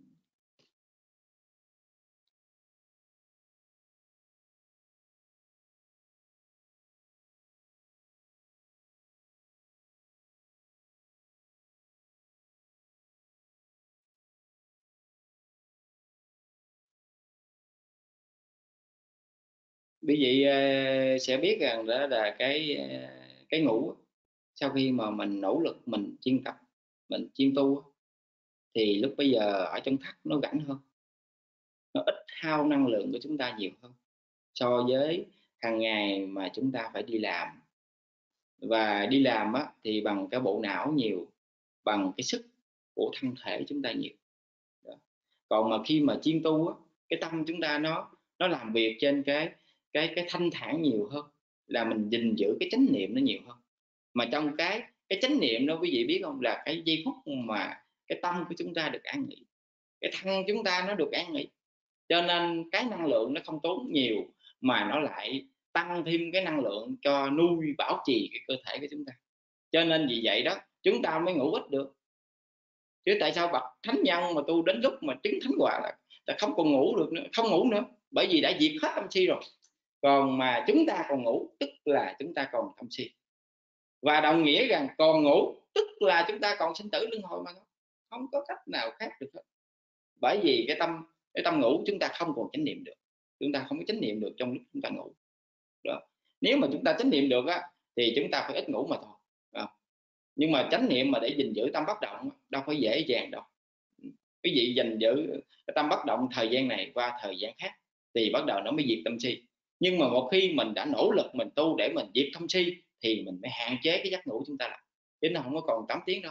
Quý vị sẽ biết rằng đó là cái ngủ, sau khi mà mình nỗ lực mình chuyên tập, mình chuyên tu, thì lúc bây giờ ở trong thất nó rảnh hơn, nó ít hao năng lượng của chúng ta nhiều hơn so với hàng ngày mà chúng ta phải đi làm. Và đi làm thì bằng cái bộ não nhiều, bằng cái sức của thân thể chúng ta nhiều. Còn mà khi mà chuyên tu cái tâm chúng ta nó làm việc trên cái thanh thản nhiều hơn, là mình gìn giữ cái chánh niệm nó nhiều hơn. Mà trong cái chánh niệm đó quý vị biết không, là cái giây phút mà cái tâm của chúng ta được an nghỉ, cái thân chúng ta nó được an nghỉ, cho nên cái năng lượng nó không tốn nhiều mà nó lại tăng thêm cái năng lượng cho nuôi bảo trì cái cơ thể của chúng ta. Cho nên vì vậy đó chúng ta mới ngủ ít được. Chứ tại sao bậc thánh nhân mà tu đến lúc mà chứng thánh quả là không còn ngủ được nữa, không ngủ nữa, bởi vì đã diệt hết tâm si rồi. Còn mà chúng ta còn ngủ tức là chúng ta còn tâm si, và đồng nghĩa rằng còn ngủ tức là chúng ta còn sinh tử luân hồi mà thôi, không có cách nào khác được hết. Bởi vì cái tâm ngủ chúng ta không còn chánh niệm được, chúng ta không có chánh niệm được trong lúc chúng ta ngủ đó. Nếu mà chúng ta chánh niệm được thì chúng ta phải ít ngủ mà thôi. Nhưng mà chánh niệm mà để gìn giữ tâm bất động đâu phải dễ dàng đâu. Quý vị gìn giữ cái tâm bất động thời gian này qua thời gian khác thì bắt đầu nó mới diệt tâm si. Nhưng mà một khi mình đã nỗ lực mình tu để mình diệt tâm si thì mình phải hạn chế cái giấc ngủ chúng ta lại, chứ nó không có còn 8 tiếng đâu.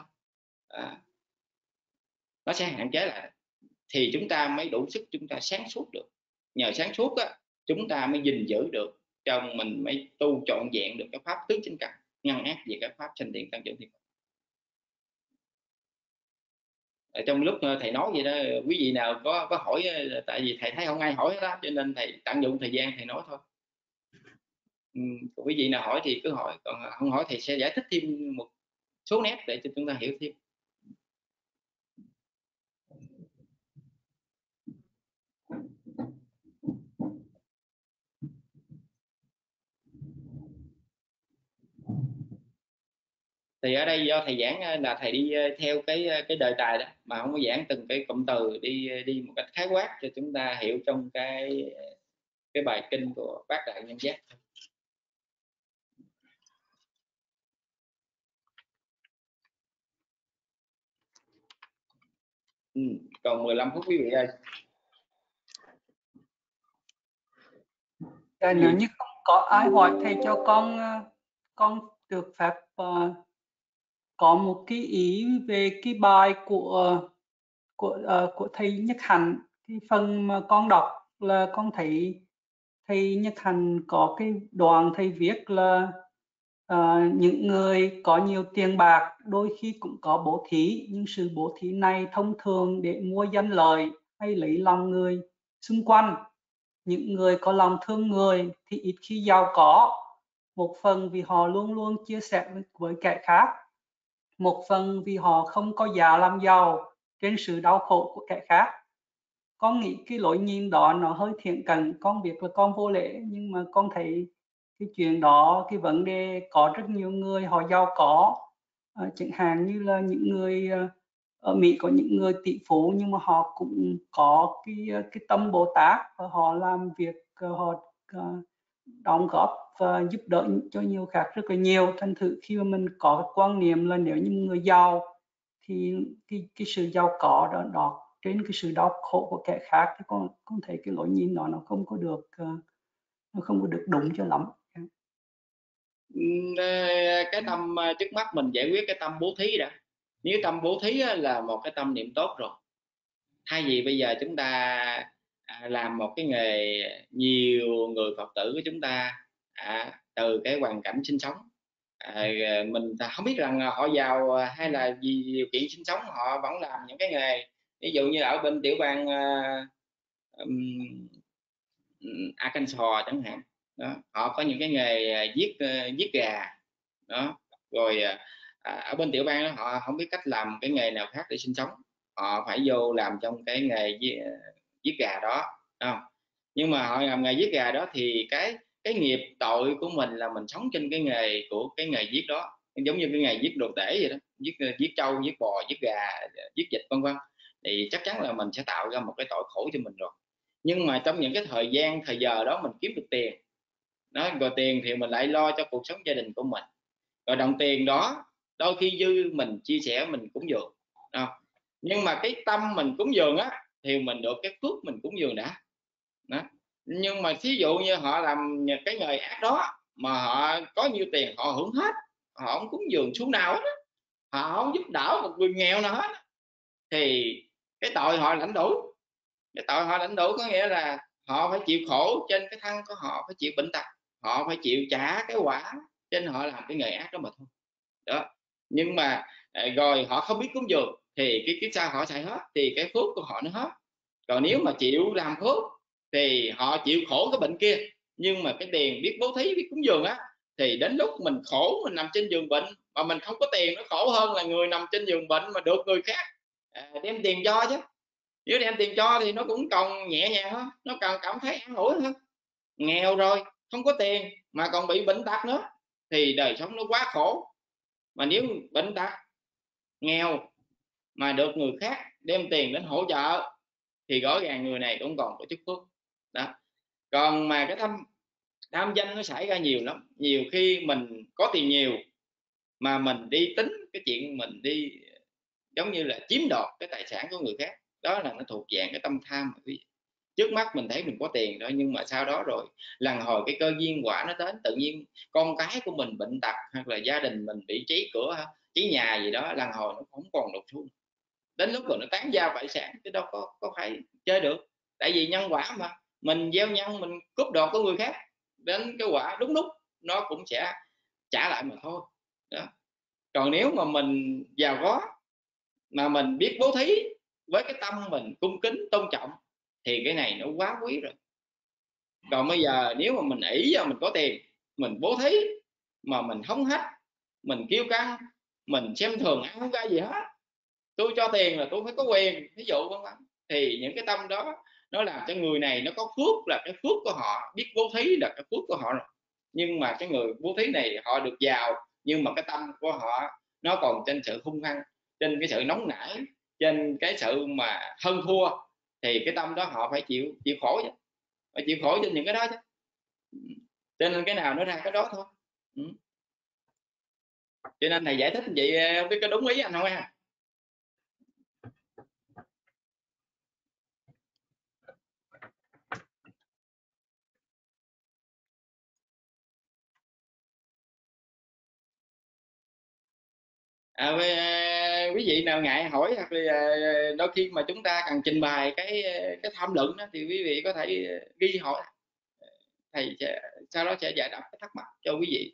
Nó sẽ hạn chế lại thì chúng ta mới đủ sức chúng ta sáng suốt được. Nhờ sáng suốt chúng ta mới gìn giữ được, trong mình mới tu trọn vẹn được cái pháp tứ chánh căn, ngăn ác về các pháp sanh tiền tăng trưởng thiện. Ở trong lúc thầy nói vậy đó, quý vị nào có hỏi, tại vì thầy thấy không ai hỏi hết đó, cho nên thầy tận dụng thời gian thầy nói thôi. Quý vị nào hỏi thì cứ hỏi, còn không hỏi thầy sẽ giải thích thêm một số nét để cho chúng ta hiểu thêm. Thì ở đây do thầy giảng là thầy đi theo cái đề tài đó, mà không có giảng từng cái cụm từ, đi một cách khái quát cho chúng ta hiểu trong cái bài kinh của Bát Đại Nhân Giác. Còn 15 phút quý vị ơi. Nếu như không có ai hỏi thầy cho con được phép có một cái ý về cái bài của thầy Nhất Hạnh. Cái phần mà con đọc là con thấy thầy Nhất Hạnh có cái đoạn thầy viết là những người có nhiều tiền bạc đôi khi cũng có bố thí, nhưng sự bố thí này thông thường để mua danh lợi hay lấy lòng người xung quanh. Những người có lòng thương người thì ít khi giàu có, một phần vì họ luôn luôn chia sẻ với kẻ khác, một phần vì họ không có dạ làm giàu trên sự đau khổ của kẻ khác. Con nghĩ cái lối nhìn đó nó hơi thiện cận, con biết là con vô lễ, nhưng mà con thấy cái chuyện đó, cái vấn đề có rất nhiều người họ giàu có, chẳng hạn như là những người ở Mỹ có những người tỷ phú nhưng mà họ cũng có cái tâm Bồ Tát, và họ làm việc, họ đóng góp và giúp đỡ cho nhiều khác rất là nhiều. Thành thử khi mà mình có cái quan niệm là nếu như người giàu thì cái sự giàu có đó trên cái sự đau khổ của kẻ khác, thì con thấy cái lối nhìn đó nó không có được đúng cho lắm. Cái tâm trước mắt mình giải quyết cái tâm bố thí đã. Nếu tâm bố thí là một cái tâm niệm tốt rồi, thay vì bây giờ chúng ta làm một cái nghề, nhiều người Phật tử của chúng ta từ cái hoàn cảnh sinh sống, mình không biết rằng họ giàu hay là vì điều kiện sinh sống họ vẫn làm những cái nghề, ví dụ như ở bên tiểu bang Arkansas chẳng hạn đó, họ có những cái nghề giết gà đó, rồi ở bên tiểu bang đó họ không biết cách làm cái nghề nào khác để sinh sống, họ phải vô làm trong cái nghề giết gà đó không? Nhưng mà họ làm nghề giết gà đó thì cái nghiệp tội của mình là mình sống trên cái nghề của cái nghề giết đó, giống như cái nghề giết đồ tể vậy đó, giết trâu, giết bò, giết gà, giết vịt vân vân, thì chắc chắn là mình sẽ tạo ra một cái tội khổ cho mình rồi. Nhưng mà trong những cái thời giờ đó mình kiếm được tiền đó, rồi tiền thì mình lại lo cho cuộc sống gia đình của mình, rồi đồng tiền đó đôi khi dư mình chia sẻ, mình cúng dường đó. Nhưng mà cái tâm mình cúng dường á thì mình được cái phước mình cúng dường đã đó. Nhưng mà thí dụ như họ làm cái nghề ác đó mà họ có nhiêu tiền họ hưởng hết, họ không cúng dường xuống nào hết, họ không giúp đỡ một người nghèo nào hết, thì cái tội họ lãnh đủ. Cái tội họ lãnh đủ có nghĩa là họ phải chịu khổ trên cái thân của họ, phải chịu bệnh tật, họ phải chịu trả cái quả trên họ làm cái nghề ác đó mà thôi đó. Nhưng mà rồi họ không biết cúng dường thì cái kiếp sau họ xài hết, thì cái phước của họ nó hết. Còn nếu mà chịu làm phước thì họ chịu khổ cái bệnh kia, nhưng mà cái tiền biết bố thí, biết cúng dường á, thì đến lúc mình khổ, mình nằm trên giường bệnh mà mình không có tiền, nó khổ hơn là người nằm trên giường bệnh mà được người khác đem tiền cho chứ. Nếu đem tiền cho thì nó cũng còn nhẹ nhàng hơn, nó còn cảm thấy an ủi hơn. Nghèo rồi không có tiền mà còn bị bệnh tật nữa thì đời sống nó quá khổ. Mà nếu bệnh tật nghèo mà được người khác đem tiền đến hỗ trợ thì rõ ràng người này cũng còn có chút phước đó. Còn mà cái tham danh nó xảy ra nhiều lắm. Nhiều khi mình có tiền nhiều mà mình đi tính cái chuyện mình đi giống như là chiếm đoạt cái tài sản của người khác, đó là nó thuộc dạng cái tâm tham. Trước mắt mình thấy mình có tiền đó, nhưng mà sau đó rồi lần hồi cái cơ duyên quả nó đến, tự nhiên con cái của mình bệnh tật hoặc là gia đình mình bị cháy cửa, cháy nhà gì đó, lần hồi nó không còn được xuống, đến lúc rồi nó tán gia bại sản, chứ đâu có phải chơi được. Tại vì nhân quả mà, mình gieo nhân, mình cướp đoạt của người khác, đến cái quả đúng lúc nó cũng sẽ trả lại mà thôi đó. Còn nếu mà mình giàu có mà mình biết bố thí với cái tâm mình cung kính tôn trọng thì cái này nó quá quý rồi. Còn bây giờ nếu mà mình ỷ vào mình có tiền, mình bố thí mà mình hống hách, mình kiêu căng, mình xem thường ai không ra gì hết, tôi cho tiền là tôi phải có quyền, ví dụ vân vân, thì những cái tâm đó nó làm cho người này nó có phước, là cái phước của họ, biết bố thí là cái phước của họ rồi. Nhưng mà cái người bố thí này họ được giàu, nhưng mà cái tâm của họ nó còn trên sự hung hăng, trên cái sự nóng nảy, trên cái sự mà hơn thua, thì cái tâm đó họ phải chịu khổ chứ, phải chịu khổ trên những cái đó chứ. Cho nên cái nào nó ra cái đó thôi. Cho nên thầy giải thích vậy không biết có đúng ý anh không ha? Quý vị nào ngại hỏi hoặc là đôi khi mà chúng ta cần trình bày cái tham luận đó, thì quý vị có thể ghi hỏi, thầy sẽ sau đó sẽ giải đáp cái thắc mắc cho quý vị.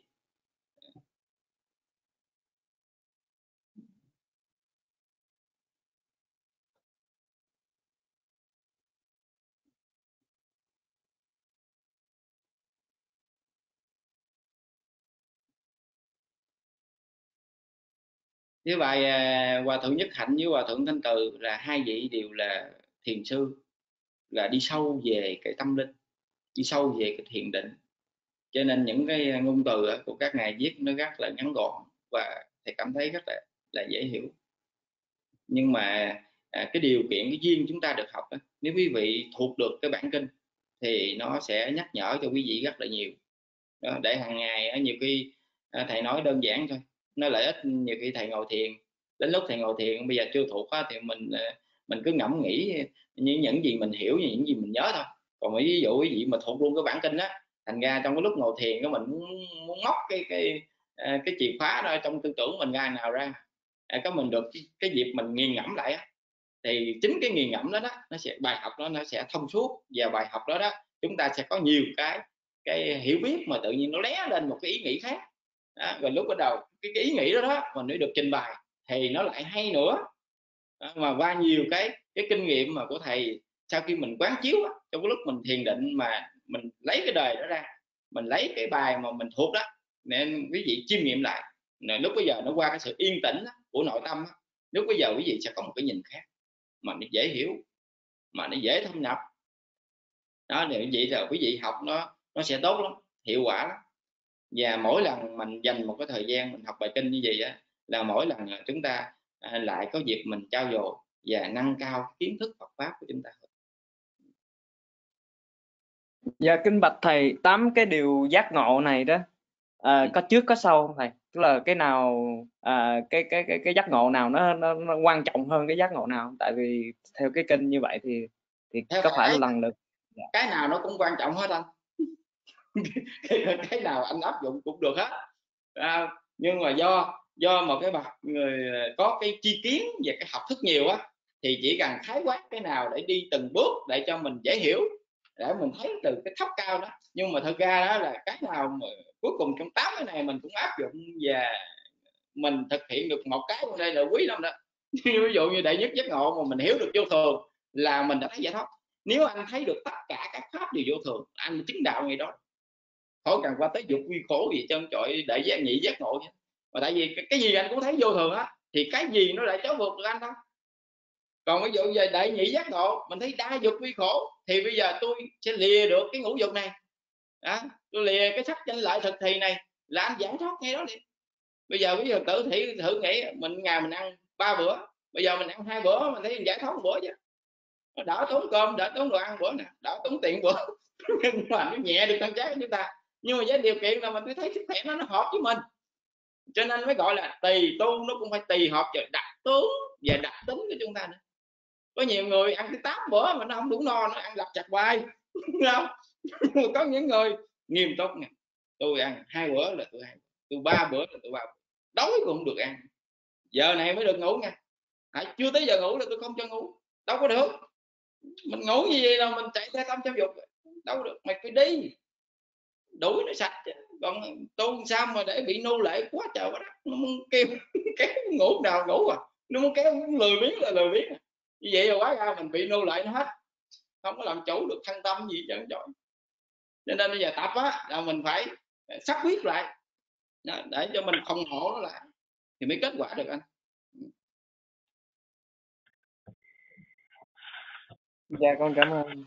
Với bài Hòa thượng Nhất Hạnh với Hòa thượng Thanh Từ là hai vị đều là thiền sư, là đi sâu về cái tâm linh, đi sâu về cái thiền định, cho nên những cái ngôn từ của các ngài viết nó rất là ngắn gọn và thầy cảm thấy rất là dễ hiểu. Nhưng mà cái điều kiện, cái duyên chúng ta được học đó, nếu quý vị thuộc được cái bản kinh thì nó sẽ nhắc nhở cho quý vị rất là nhiều đó, để hàng ngày nhiều khi thầy nói đơn giản thôi, nó lợi ích. Nhiều khi thầy ngồi thiền, đến lúc thầy ngồi thiền bây giờ chưa thuộc thì mình cứ ngẫm nghĩ những gì mình hiểu, những gì mình nhớ thôi. Còn ví dụ quý vị mà thuộc luôn cái bản kinh đó thành ra trong cái lúc ngồi thiền đó mình muốn móc cái chìa khóa đó trong tư tưởng mình ra nào ra, có mình được cái dịp mình nghiền ngẫm lại á, thì chính cái nghiền ngẫm đó nó sẽ bài học đó nó sẽ thông suốt, và bài học đó chúng ta sẽ có nhiều cái hiểu biết mà tự nhiên nó lé lên một cái ý nghĩ khác đó, rồi lúc bắt đầu cái ý nghĩ đó mình mới được trình bày thì nó lại hay nữa đó, mà qua nhiều cái kinh nghiệm mà của thầy sau khi mình quán chiếu đó, trong cái lúc mình thiền định mà mình lấy cái đời đó ra, mình lấy cái bài mà mình thuộc đó nên quý vị chiêm nghiệm lại, lúc bây giờ nó qua cái sự yên tĩnh của nội tâm đó, lúc bây giờ quý vị sẽ có một cái nhìn khác mà nó dễ hiểu, mà nó dễ thâm nhập đó. Thì vậy là quý vị học nó sẽ tốt lắm, hiệu quả lắm. Và mỗi lần mình dành một cái thời gian mình học bài kinh như vậy á, là mỗi lần chúng ta lại có dịp mình trau dồi và nâng cao kiến thức Phật pháp của chúng ta. Dạ kính bạch thầy, 8 cái điều giác ngộ này đó có trước có sau không thầy? Tức là cái nào cái giác ngộ nào nó quan trọng hơn cái giác ngộ nào? Tại vì theo cái kinh như vậy thì có phải là lần lượt cái nào nó cũng quan trọng hết anh. Cái nào anh áp dụng cũng được hết nhưng mà do một cái bậc người có cái chi kiến về cái học thức nhiều á, thì chỉ cần khái quát cái nào để đi từng bước để cho mình dễ hiểu, để mình thấy từ cái thấp cao đó. Nhưng mà thật ra đó là cái nào mà cuối cùng trong 8 cái này mình cũng áp dụng và mình thực hiện được một cái ở đây là quý lắm đó. Ví dụ như đệ nhất giác ngộ mà mình hiểu được vô thường là mình đã thấy giải thoát. Nếu anh thấy được tất cả các pháp đều vô thường, anh chứng đạo ngày đó, khỏi cần qua tới dục quy khổ gì trơn trọi đại giác nhị giác ngộ. Mà tại vì cái gì anh cũng thấy vô thường á, thì cái gì nó lại trói buộc được anh đâu. Còn ví dụ về đại nhị giác ngộ mình thấy đa dục quy khổ, thì bây giờ tôi sẽ lìa được cái ngũ dục này tôi lìa cái sắc danh lợi thực thì này là anh giải thoát ngay đó đi. Bây giờ ví dụ thử nghĩ mình ngày mình ăn 3 bữa, bây giờ mình ăn 2 bữa mình thấy mình giải thoát 1 bữa chứ, nó đỡ tốn cơm, đỡ tốn đồ ăn bữa nè, đỡ tốn tiền bữa. Nhưng mà nó nhẹ được tâm trí của chúng ta, nhưng mà với điều kiện là mình phải thấy sức khỏe nó hợp với mình, cho nên mới gọi là tùy tu, nó cũng phải tùy hợp vào đặc tướng và đặc tính của chúng ta nữa. Có nhiều người ăn tới 8 bữa mà nó không đủ no, nó ăn lặt chặt hoài. Không? Có những người nghiêm túc nè, tôi ăn 2 bữa là tôi ăn, tôi 3 bữa là tôi 3 bữa, đói cũng không được ăn, giờ này mới được ngủ nha. Chưa tới giờ ngủ là tôi không cho ngủ, đâu có được. Mình ngủ như vậy là mình chạy theo tâm trong dục, đâu được. Mày phải đi đuổi nó sạch chứ. Còn tôi sao mà để bị nô lệ quá trời quá đất, nó muốn kêu kéo ngủ nào ngủ nó muốn kéo lười biếng là lười biếng. Như vậy là quá ra mình bị nô lệ nó hết, không có làm chủ được thân tâm gì trơn trọi. Cho nên bây giờ tập là mình phải xác quyết lại để cho mình phòng hộ nó lại thì mới kết quả được anh. Dạ con cảm ơn.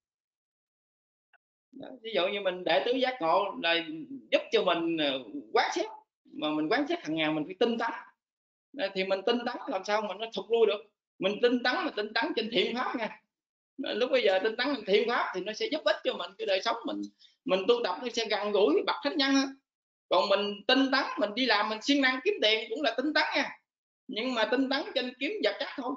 Ví dụ như mình đệ tứ giác ngộ là giúp cho mình quán xét, mà mình quán xét hàng ngày mình phải tinh tấn, thì mình tinh tấn làm sao mà nó thụt lui được. Mình tinh tấn mà tinh tấn trên thiện pháp nha. Lúc bây giờ tinh tấn trên thiện pháp thì nó sẽ giúp ích cho mình, cái đời sống mình tu tập nó sẽ gần gũi với bậc thánh nhân hơn. Còn mình tinh tấn mình đi làm mình siêng năng kiếm tiền cũng là tinh tấn nha, nhưng mà tinh tấn trên kiếm vật chất thôi.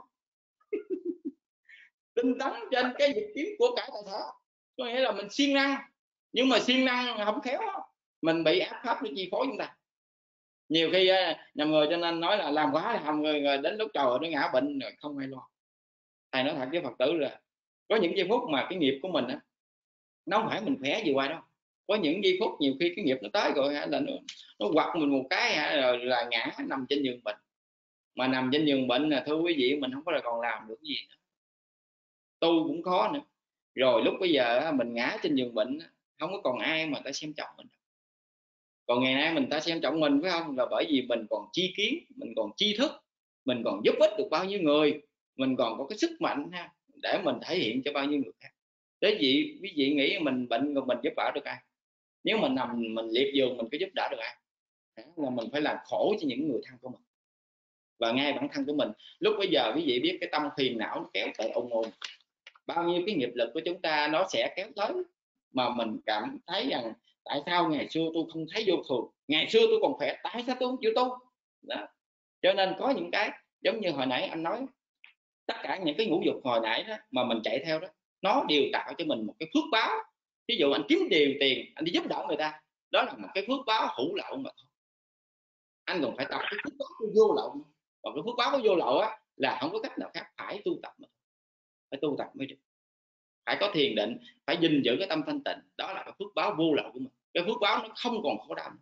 Tinh tấn trên cái việc kiếm của cải tài sản, có nghĩa là mình siêng năng, nhưng mà siêng năng không khéo mình bị áp pháp nó chi phối chúng ta. Nhiều khi nhầm người, cho nên nói là làm quá làm người đến lúc trời nó ngã bệnh rồi không ai lo. Thầy nói thật với Phật tử là có những giây phút mà cái nghiệp của mình nó không phải mình khỏe gì qua đâu. Có những giây phút nhiều khi cái nghiệp nó tới rồi là nó quặt mình một cái rồi là ngã nằm trên giường bệnh. Mà nằm trên giường bệnh là thưa quý vị, mình không có là còn làm được cái gì nữa, tu cũng khó nữa. Rồi lúc bây giờ mình ngã trên giường bệnh không có còn ai mà ta xem trọng mình. Còn ngày nay mình ta xem trọng mình phải không, là bởi vì mình còn chi kiến, mình còn tri thức, mình còn giúp ích được bao nhiêu người, mình còn có cái sức mạnh để mình thể hiện cho bao nhiêu người khác. Thế vậy quý vị nghĩ mình bệnh rồi mình giúp đỡ được ai? Nếu mình nằm mình liệt giường mình có giúp đỡ được ai? Là mình phải làm khổ cho những người thân của mình và ngay bản thân của mình. Lúc bây giờ quý vị biết cái tâm phiền não nó kéo tới ồn ồn, bao nhiêu cái nghiệp lực của chúng ta nó sẽ kéo tới, mà mình cảm thấy rằng tại sao ngày xưa tôi không thấy vô thường, ngày xưa tôi còn khỏe, tại sao tôi không chịu tu đó. Cho nên có những cái giống như hồi nãy anh nói, tất cả những cái ngũ dục hồi nãy đó mà mình chạy theo đó, nó đều tạo cho mình một cái phước báo ví dụ anh kiếm tiền anh đi giúp đỡ người ta, đó là một cái phước báo hữu lậu mà thôi. Anh còn phải tập cái phước báo của vô lậu. Còn cái phước báo của vô lậu á là không có cách nào khác, phải tu tập mà. Phải tu tập mới được, phải có thiền định, phải gìn giữ cái tâm thanh tịnh, đó là cái phước báo vô lậu của mình. Cái phước báo nó không còn khổ đau.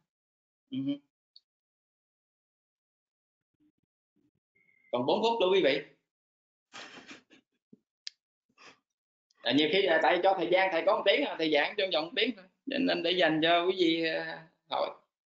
Còn 4 phút đâu quý vị. Nhiều khi là tại cho thời gian thầy có 1 tiếng, thầy giảng trong vòng 1 tiếng thôi, nên để dành cho quý vị hỏi.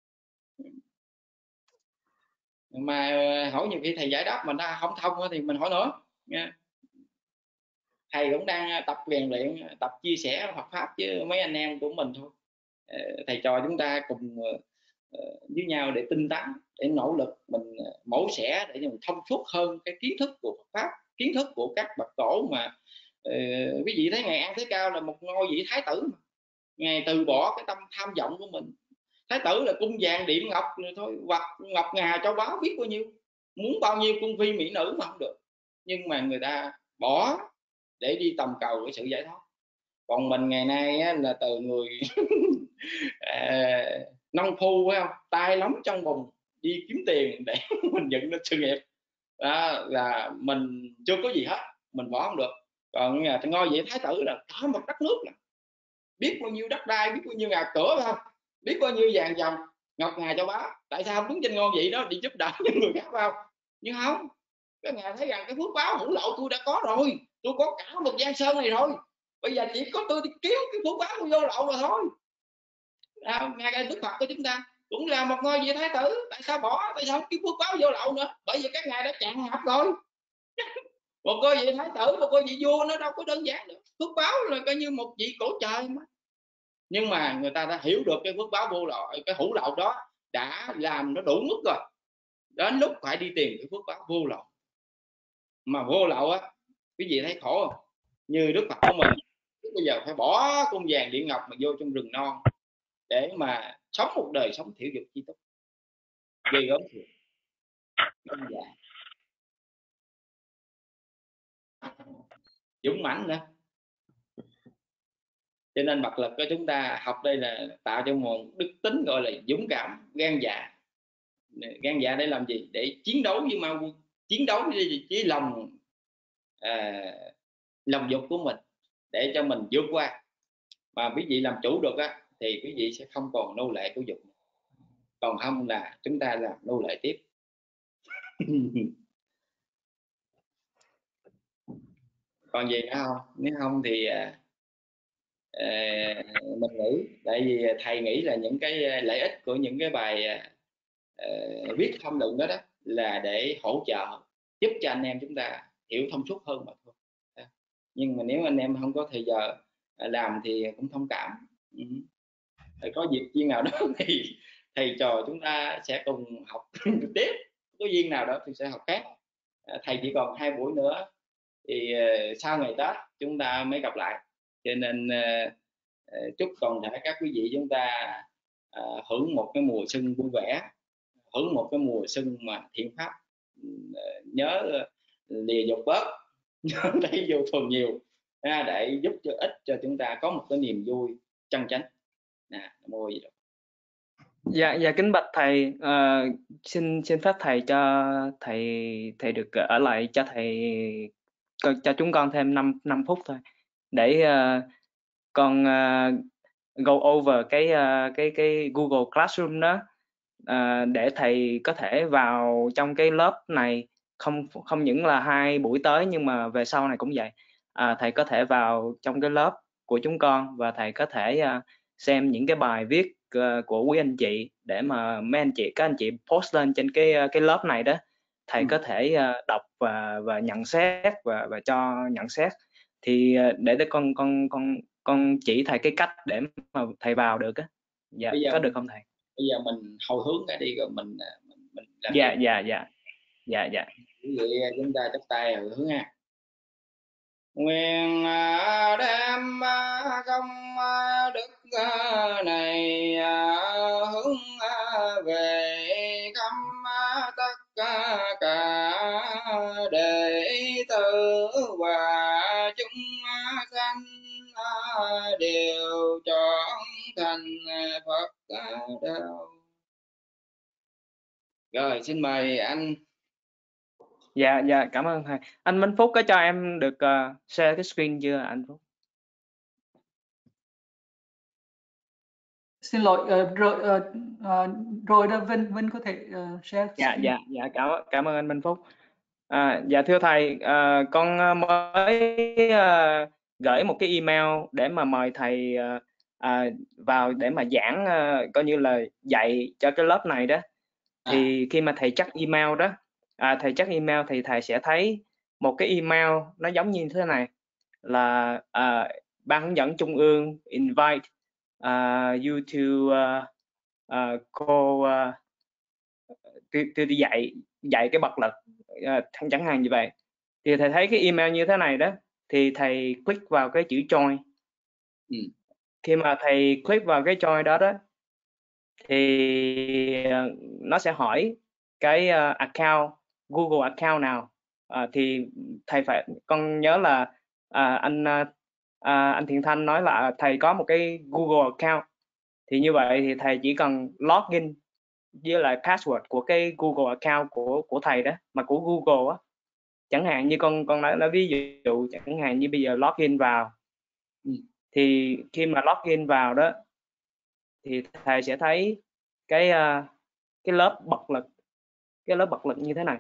Mà hỏi nhiều khi thầy giải đáp mình không thông thì mình hỏi nữa nha. Thầy cũng đang tập rèn luyện, tập chia sẻ Phật pháp với mấy anh em của mình thôi. Thầy trò chúng ta cùng với nhau để tinh tấn, để nỗ lực mình mổ xẻ để mình thông suốt hơn cái kiến thức của Phật pháp, kiến thức của các bậc tổ mà quý vị thấy ngài An Thế Cao là một ngôi vị thái tử mà. Ngài từ bỏ cái tâm tham vọng của mình. Thái tử là cung vàng điện ngọc rồi thôi, hoặc ngọc ngà châu báu biết bao nhiêu, muốn bao nhiêu cung phi mỹ nữ mà không được, nhưng mà người ta bỏ để đi tầm cầu cái sự giải thoát. Còn mình ngày nay á, là từ người nông phu phải không, tay lóng trong bùn đi kiếm tiền để mình dựng lên sự nghiệp, đó là mình chưa có gì hết, mình bỏ không được. Còn ngôi vị thái tử là cả một đất nước, là biết bao nhiêu đất đai, biết bao nhiêu nhà cửa phải không, biết bao nhiêu vàng dòng ngọc ngà châu báu. Tại sao không đứng trên ngôi vị đó đi giúp đỡ những người khác phải không? Nhưng không, các ngài thấy rằng cái phước báo hữu lậu tôi đã có rồi, tôi có cả một giang sơn này rồi, bây giờ chỉ có tôi đi kiếm cái phước báo của vô lậu mà thôi. Ngay cái Đức Phật của chúng ta cũng là một ngôi vị thái tử, tại sao bỏ, tại sao không kiếm phước báo vô lậu nữa? Bởi vì các ngài đã cạn ngập rồi. Một ngôi vị thái tử, một ngôi vị vua nó đâu có đơn giản nữa. Phước báo là coi như một vị cổ trời mà. Nhưng mà người ta đã hiểu được cái phước báo vô lậu, cái hữu lậu đó đã làm nó đủ mức rồi, đến lúc phải đi tìm cái phước báo vô lậu. Mà vô lậu á, quý vị thấy khổ không? Như Đức Phật của mình bây giờ phải bỏ cung vàng điện ngọc mà vô trong rừng non để mà sống một đời sống thiểu dục chi túc, ghê gớm thiệt. Dũng mãnh nữa. Cho nên bậc lực của chúng ta học đây là tạo cho một đức tính gọi là dũng cảm, gan dạ. Gan dạ để làm gì? Để chiến đấu với ma quân, chiến đấu với lòng dục của mình, để cho mình vượt qua. Mà quý vị làm chủ được á thì quý vị sẽ không còn nô lệ của dục, còn không là chúng ta làm nô lệ tiếp. Còn gì nữa không? Nếu không thì mình nghĩ, tại vì thầy nghĩ là những cái lợi ích của những cái bài viết tham luận đó là để hỗ trợ giúp cho anh em chúng ta hiểu thông suốt hơn mà thôi. Nhưng mà nếu anh em không có thời giờ làm thì cũng thông cảm. Có dịp duyên nào đó thì thầy trò chúng ta sẽ cùng học tiếp, có duyên nào đó thì sẽ học khác. Thầy chỉ còn 2 buổi nữa thì sau ngày Tết chúng ta mới gặp lại, cho nên chúc toàn thể các quý vị chúng ta hưởng một cái mùa xuân vui vẻ, hưởng một cái mùa xuân mà thiện pháp, nhớ lìa dục bớt, nhớ lấy vô thường nhiều, để giúp cho ích cho chúng ta có một cái niềm vui chân chánh. Mô gì đó. Dạ kính bạch thầy, xin phép thầy cho thầy được ở lại cho cho chúng con thêm 5 phút thôi, để con go over cái Google Classroom đó, để thầy có thể vào trong cái lớp này, không những là 2 buổi tới nhưng mà về sau này cũng vậy. Thầy có thể vào trong cái lớp của chúng con và thầy có thể xem những cái bài viết của quý anh chị, để mà các anh chị post lên trên cái lớp này đó, thầy có thể đọc và nhận xét và cho nhận xét. Thì để con chỉ thầy cái cách để mà thầy vào được á. Dạ, có được không thầy? Bây giờ mình hồi hướng cái đi rồi mình làm. Dạ. Quý vị chúng ta chắp tay hồi hướng ha. Nguyện đem công đức này hướng về khắp tất cả đệ tử và chúng sanh đều trọn Rồi xin mời anh. Dạ cảm ơn thầy. Anh Minh Phúc có cho em được share cái screen chưa anh Phúc? Xin lỗi, rồi đó Vinh có thể share screen. Dạ cảm ơn anh Minh Phúc. Dạ thưa thầy, con mới gửi một cái email để mà mời thầy vào để mà giảng, coi như là dạy cho cái lớp này đó. Thì khi mà thầy check email đó, thầy check email thì thầy sẽ thấy một cái email nó giống như thế này, là ban hướng dẫn trung ương invite you to cô đi dạy cái bậc lực, chẳng hạn như vậy. Thì thầy thấy cái email như thế này đó, thì thầy click vào cái chữ join. Khi mà thầy click vào cái join đó thì nó sẽ hỏi cái account, Google account nào. Thì thầy phải, con nhớ là anh Thiện Thanh nói là thầy có một cái Google account, thì như vậy thì thầy chỉ cần login với lại password của cái Google account của thầy đó, mà của Google á. Chẳng hạn như con nói ví dụ, chẳng hạn như bây giờ login vào, thì khi mà login vào đó thì thầy sẽ thấy cái lớp bậc lực, cái lớp bậc lực như thế này.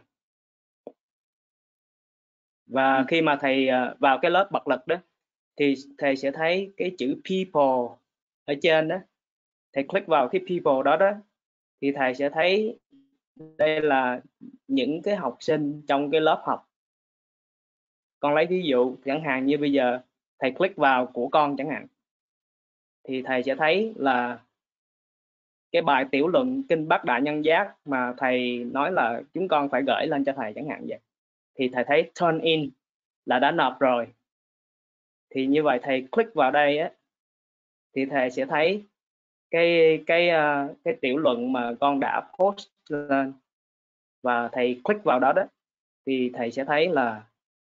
Và khi mà thầy vào cái lớp bậc lực đó thì thầy sẽ thấy cái chữ people ở trên đó. Thầy click vào cái people đó thì thầy sẽ thấy đây là những cái học sinh trong cái lớp học. Con lấy ví dụ, chẳng hạn như bây giờ thầy click vào của con chẳng hạn, thì thầy sẽ thấy là cái bài tiểu luận Kinh Bát Đại Nhân Giác mà thầy nói là chúng con phải gửi lên cho thầy chẳng hạn vậy. Thì thầy thấy turn in là đã nộp rồi. Thì như vậy thầy click vào đây á, thì thầy sẽ thấy cái tiểu luận mà con đã post lên, và thầy click vào đó thì thầy sẽ thấy là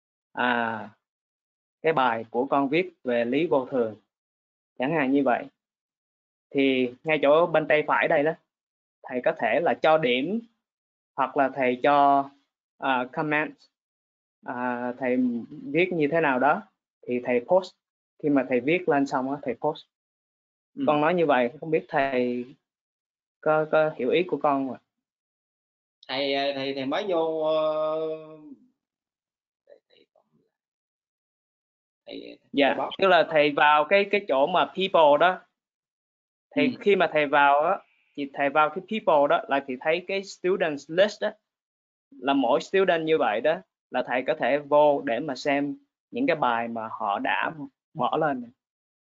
cái bài của con viết về lý vô thường chẳng hạn như vậy. Thì ngay chỗ bên tay phải đây đó, thầy có thể là cho điểm, hoặc là thầy cho comment, thầy viết như thế nào đó thì thầy post. Khi mà thầy viết lên xong đó, thầy post. Con nói như vậy không biết thầy có hiểu ý của con không ạ? Thầy mới vô dạ, tức là thầy vào cái chỗ mà people đó. Thầy khi mà thầy vào đó, thì thầy vào cái people đó là thì thấy cái students list đó, là mỗi student như vậy đó, là thầy có thể vô để mà xem những cái bài mà họ đã bỏ lên.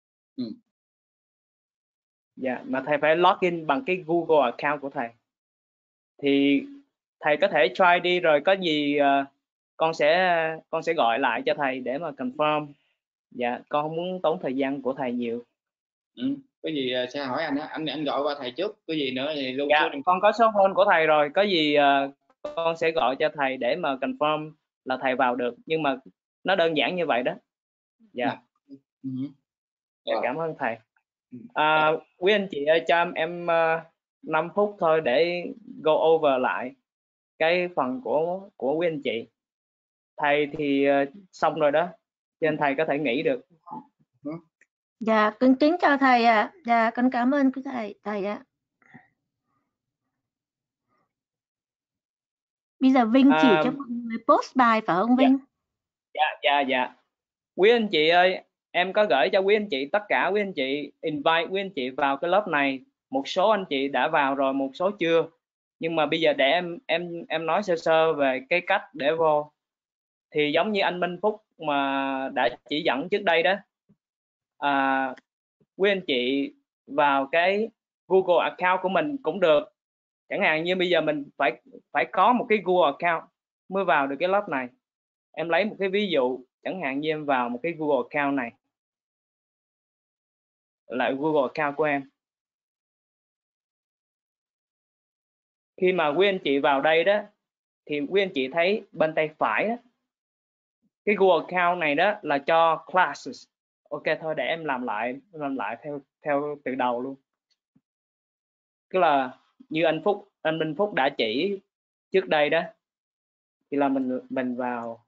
Dạ, mà thầy phải login bằng cái Google account của thầy. Thì thầy có thể try đi, rồi có gì con sẽ gọi lại cho thầy để mà confirm. Dạ, con không muốn tốn thời gian của thầy nhiều. Có gì sẽ hỏi anh á, anh gọi qua thầy trước, có gì nữa thì lưu dạ, con có số phone của thầy rồi, có gì con sẽ gọi cho thầy để mà confirm là thầy vào được, nhưng mà nó đơn giản như vậy đó. Dạ. Dạ, cảm ơn thầy. Quý anh chị ơi, cho em 5 phút thôi để go over lại cái phần của quý anh chị. Thầy thì xong rồi đó, cho nên thầy có thể nghỉ được. Dạ, con kính chào thầy ạ. Dạ, con cảm ơn thầy ạ. Bây giờ Vinh chỉ cho mọi người post bài phải không Vinh? Dạ. Quý anh chị ơi, em có gửi cho quý anh chị, tất cả quý anh chị, invite quý anh chị vào cái lớp này. Một số anh chị đã vào rồi, một số chưa. Nhưng mà bây giờ để em nói sơ sơ về cái cách để vô. Thì giống như anh Minh Phúc mà đã chỉ dẫn trước đây đó, quý anh chị vào cái Google account của mình cũng được. Chẳng hạn như bây giờ mình phải có một cái Google account mới vào được cái lớp này. Em lấy một cái ví dụ, chẳng hạn như em vào một cái Google account này, là Google account của em. Khi mà quý anh chị vào đây đó, thì quý anh chị thấy bên tay phải đó, cái Google account này đó là cho classes. Ok, thôi để em làm lại theo từ đầu luôn. Tức là như anh Minh Phúc đã chỉ trước đây đó thì là mình vào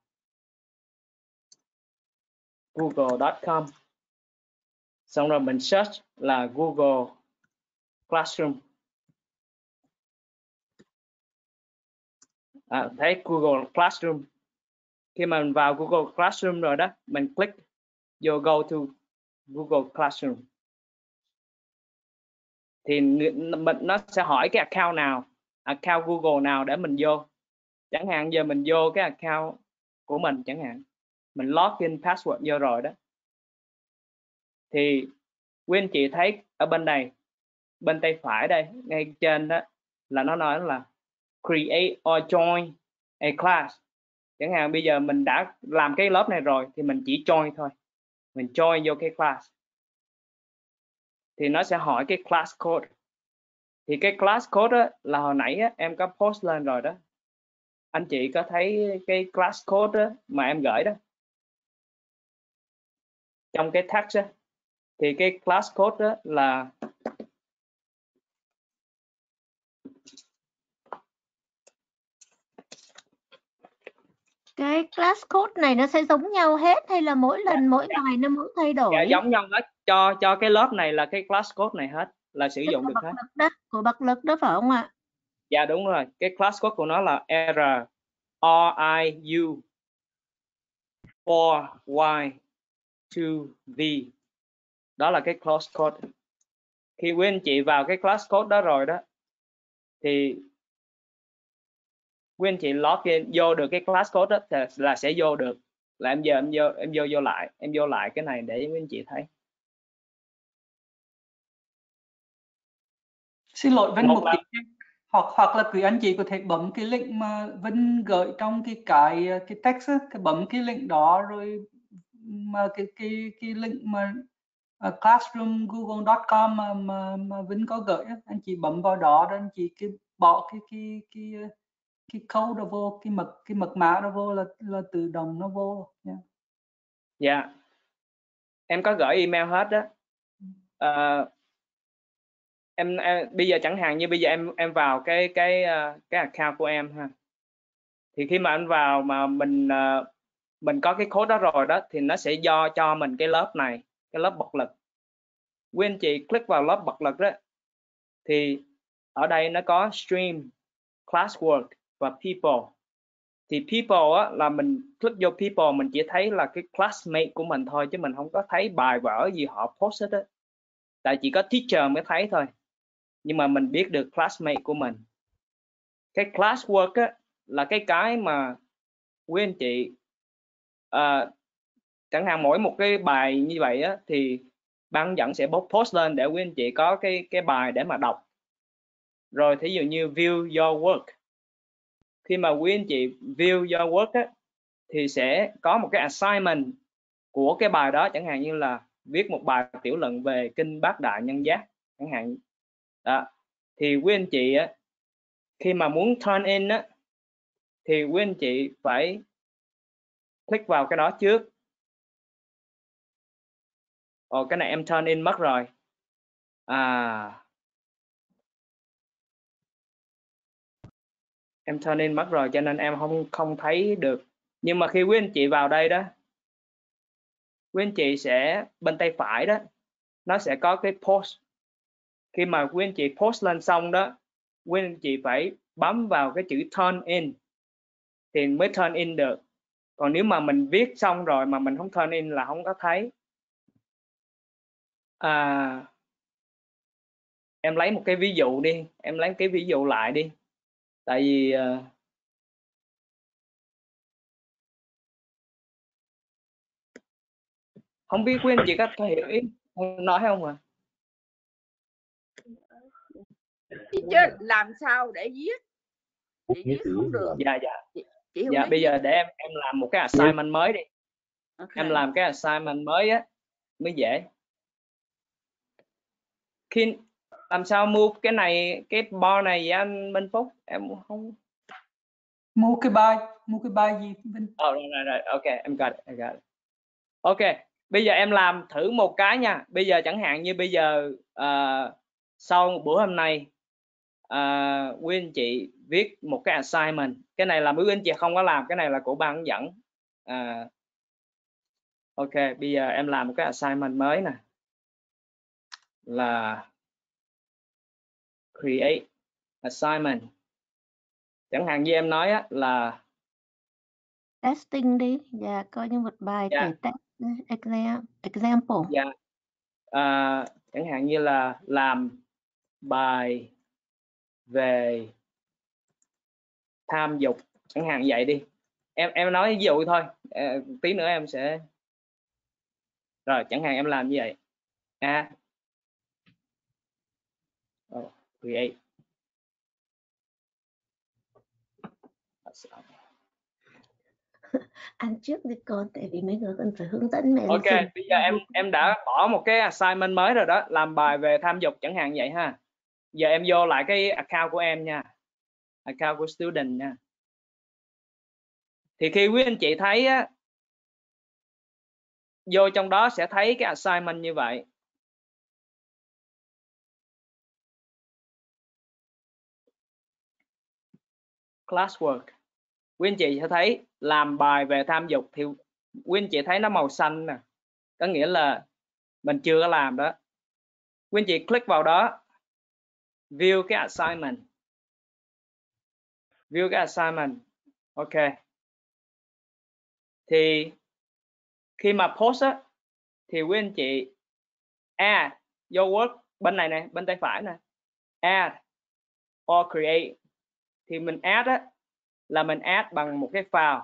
google.com, xong rồi mình search là Google Classroom. Thấy Google Classroom. Khi mà mình vào Google Classroom rồi đó, mình click vô go to Google Classroom thì nó sẽ hỏi cái account nào, account Google nào để mình vô. Chẳng hạn giờ mình vô cái account của mình chẳng hạn, mình login password vô rồi đó, thì quý anh chị thấy ở bên này, bên tay phải đây, ngay trên đó là nó nói là create or join a class. Chẳng hạn bây giờ mình đã làm cái lớp này rồi thì mình chỉ join thôi, mình join vô cái class thì nó sẽ hỏi cái class code. Thì cái class code đó là hồi nãy á, em có post lên rồi đó. Anh chị có thấy cái class code đó mà em gửi đó trong cái text đó, thì cái class code đó là Cái class code này nó sẽ giống nhau hết hay là mỗi lần mỗi bài nó mới thay đổi? giống nhau hết, cho cái lớp này là cái class code này hết, là sử dụng được hết. Của bậc lực đó phải không ạ? Dạ đúng rồi, cái class code của nó là RIU 4Y2V. Đó là cái class code. Khi quý anh chị vào cái class code đó rồi đó thì quý anh chị login vô được cái class code đó là sẽ vô được. Là em vô lại cái này để quý anh chị thấy. Xin lỗi Vinh một tí, hoặc là quý anh chị có thể bấm cái link mà Vinh gửi trong cái text á, cái bấm cái link đó rồi mà cái link mà classroom google.com mà Vinh có gửi á, anh chị bấm vào đó rồi anh chị bỏ cái code đó vô, cái mật mã đó vô là tự động nó vô nha. Dạ. Em có gửi email hết đó. Em bây giờ chẳng hạn như bây giờ em vào cái account của em ha. Thì khi mà anh vào mà mình có cái code đó rồi đó thì nó sẽ cho mình cái lớp này, cái lớp bậc lực. Quý anh chị click vào lớp bậc lực đó thì ở đây nó có stream, classwork và people. Thì people á, là mình click vô people mình chỉ thấy là cái classmate của mình thôi chứ mình không có thấy bài vở gì họ post hết á. Tại chỉ có teacher mới thấy thôi. Nhưng mà mình biết được classmate của mình. Cái classwork á, là cái mà quý anh chị chẳng hạn mỗi một cái bài như vậy á, thì ban hướng dẫn sẽ post lên để quý anh chị có cái bài để mà đọc. Rồi thí dụ như view your work, khi mà quý anh chị view your work á, thì sẽ có một cái assignment của cái bài đó, chẳng hạn như là viết một bài tiểu luận về kinh Bát Đại Nhân Giác chẳng hạn đó. Thì quý anh chị á, khi mà muốn turn in á, thì quý anh chị phải click vào cái đó trước. Cái này em turn in mất rồi. Em turn in mất rồi cho nên em không thấy được. Nhưng mà khi quý anh chị vào đây đó, quý anh chị sẽ bên tay phải đó, nó sẽ có cái post. Khi mà quý anh chị post lên xong đó, quý anh chị phải bấm vào cái chữ turn in thì mới turn in được. Còn nếu mà mình viết xong rồi mà mình không turn in là không có thấy. Em lấy một cái ví dụ đi, em lấy cái ví dụ lại đi. Tại vì không biết quý anh chị có hiểu ý nói không ạ? Chứ làm sao để viết? Chị viết không được. Dạ bây giờ để em làm một cái assignment mới đi. Okay. Em làm cái assignment mới á mới dễ. Khi làm sao move cái này, cái bar này vậy anh Minh Phúc? Em không move cái bài gì Vinh? Rồi, ok, em got it. Ok, bây giờ em làm thử một cái nha. Bây giờ chẳng hạn như bây giờ sau một bữa hôm nay quý anh chị viết một cái assignment. Cái này là quý anh chị không có làm, cái này là của ban hướng dẫn. Ok, bây giờ em làm một cái assignment mới nè, là create assignment. Chẳng hạn như em nói á, là testing đi, dạ, coi như một bài để test example. Dạ. Chẳng hạn như là làm bài về tham dục, chẳng hạn vậy đi. Em nói ví dụ thôi, tí nữa em sẽ rồi, chẳng hạn em làm như vậy. Create. Ăn trước đi con, tại vì mấy người con phải hướng dẫn mẹ. Ok, bây giờ em đã bỏ một cái assignment mới rồi đó, làm bài về tham dục chẳng hạn vậy ha. Giờ em vô lại cái account của em nha, account của student nha. Thì khi quý anh chị thấy á, vô trong đó sẽ thấy cái assignment như vậy. Classwork. Quý anh chị sẽ thấy làm bài về tham dục, thì quý anh chị thấy nó màu xanh nè, có nghĩa là mình chưa có làm đó. Quý anh chị click vào đó, view cái assignment, view cái assignment. Ok, thì khi mà post á, thì quý anh chị add your work bên này nè, bên tay phải nè, add or create. Thì mình add á, là mình add bằng một cái file,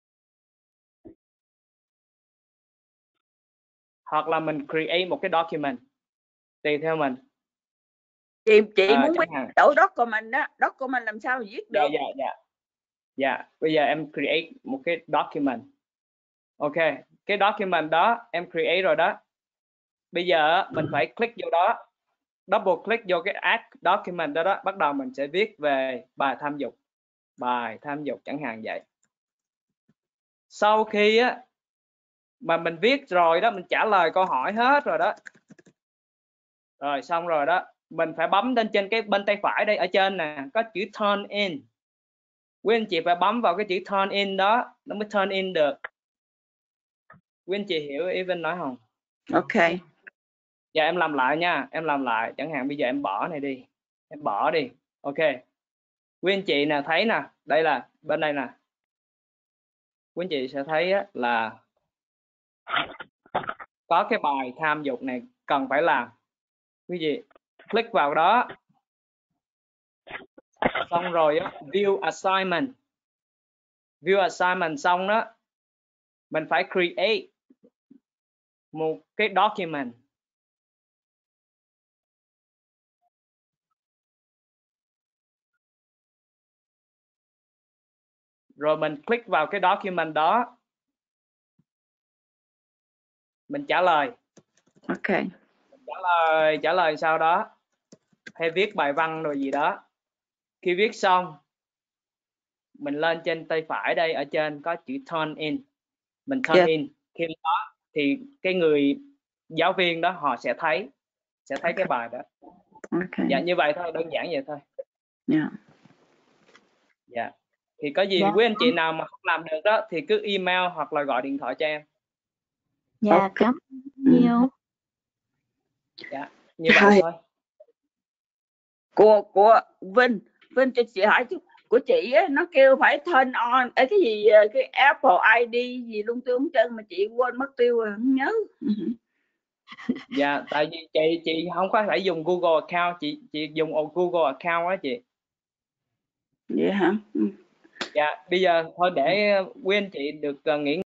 hoặc là mình create một cái document, tùy theo mình. Chị muốn biết hạn chỗ document đó, document làm sao viết được? Dạ, bây giờ em create một cái document. Ok, cái document đó em create rồi đó. Bây giờ mình phải click vô đó, double click vô cái add document đó đó, bắt đầu mình sẽ viết về bài tham dục. Bài tham dục chẳng hạn vậy. Sau khi á mà mình viết rồi đó, mình trả lời câu hỏi hết rồi đó. Rồi xong rồi đó, mình phải bấm lên trên cái bên tay phải đây, ở trên nè có chữ turn in. Quý anh chị phải bấm vào cái chữ turn in đó, nó mới turn in được. Quý anh chị hiểu ý Vinh nói không? Ok. Dạ em làm lại nha, em làm lại. Chẳng hạn bây giờ em bỏ này đi, em bỏ đi. Ok, quý anh chị nè thấy nè, đây là bên đây nè, quý anh chị sẽ thấy á, là có cái bài tham dục này cần phải làm. Quý vị click vào đó, xong rồi á, view assignment. View assignment xong đó, mình phải create một cái document. Rồi mình click vào cái document đó, mình trả lời. Ok. Trả lời sau đó hay viết bài văn rồi gì đó. Khi viết xong, mình lên trên tay phải đây, ở trên có chữ turn in, mình turn in. Khi đó thì cái người giáo viên đó họ sẽ thấy cái bài đó. Dạ như vậy thôi, đơn giản vậy thôi. Dạ. Thì có gì quý anh chị nào mà không làm được đó thì cứ email hoặc là gọi điện thoại cho em. Dạ, cảm ơn nhiều. Dạ, như vậy thôi. Của Vinh cho chị hỏi chút, của chị á, nó kêu phải turn on cái gì, cái Apple ID gì lung tung chân mà chị quên mất tiêu rồi, không nhớ. Dạ, tại vì chị không có phải dùng Google account, chị dùng Google account á chị. Vậy hả? Dạ, bây giờ thôi để quý anh chị được nghỉ